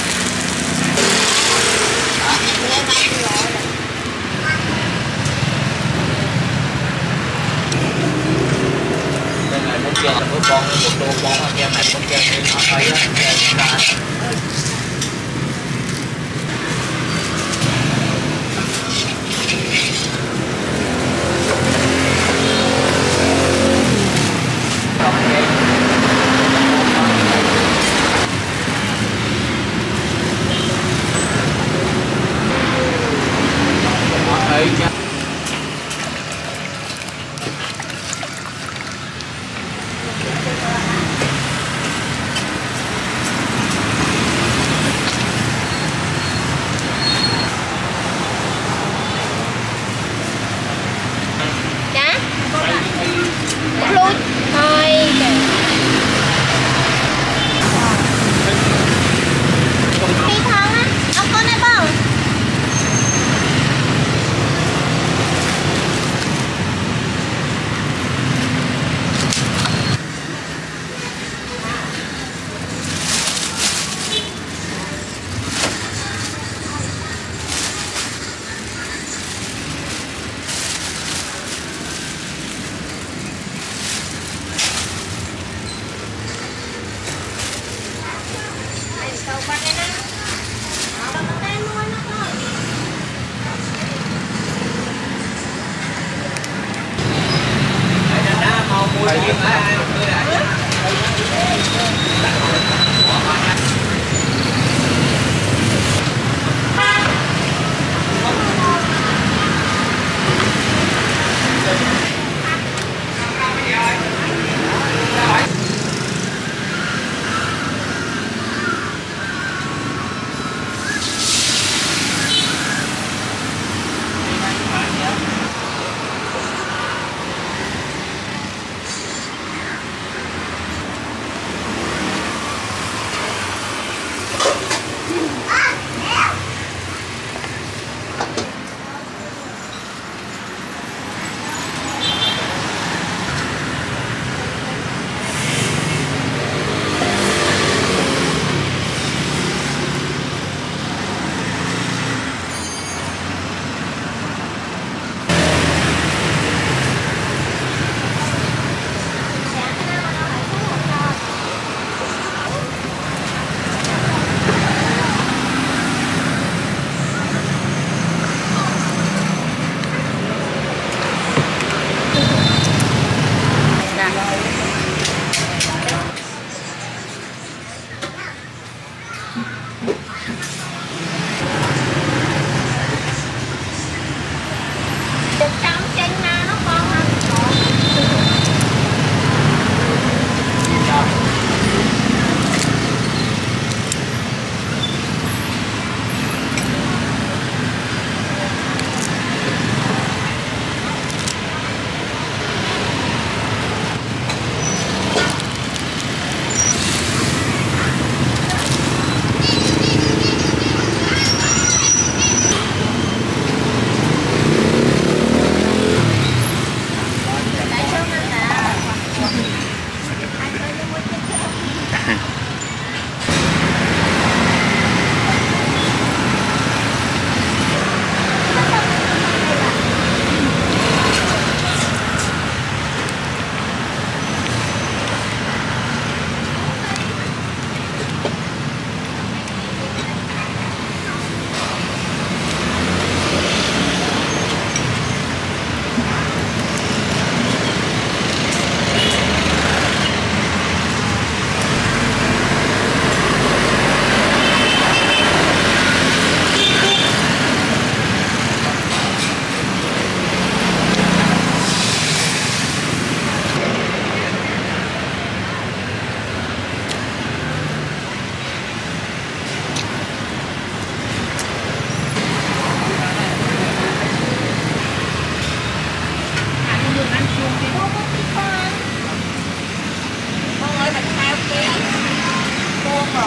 đây này muốn chơi là một con một đô con anh em này muốn chơi thì nó thấy đó thấy nha. Cá luôn thôi đi thon á ông con này bông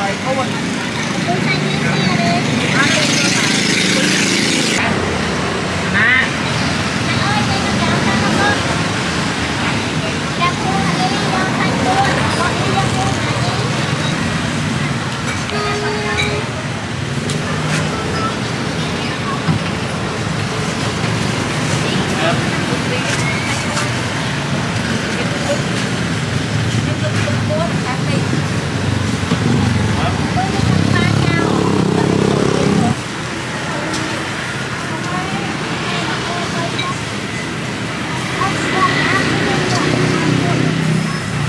thôi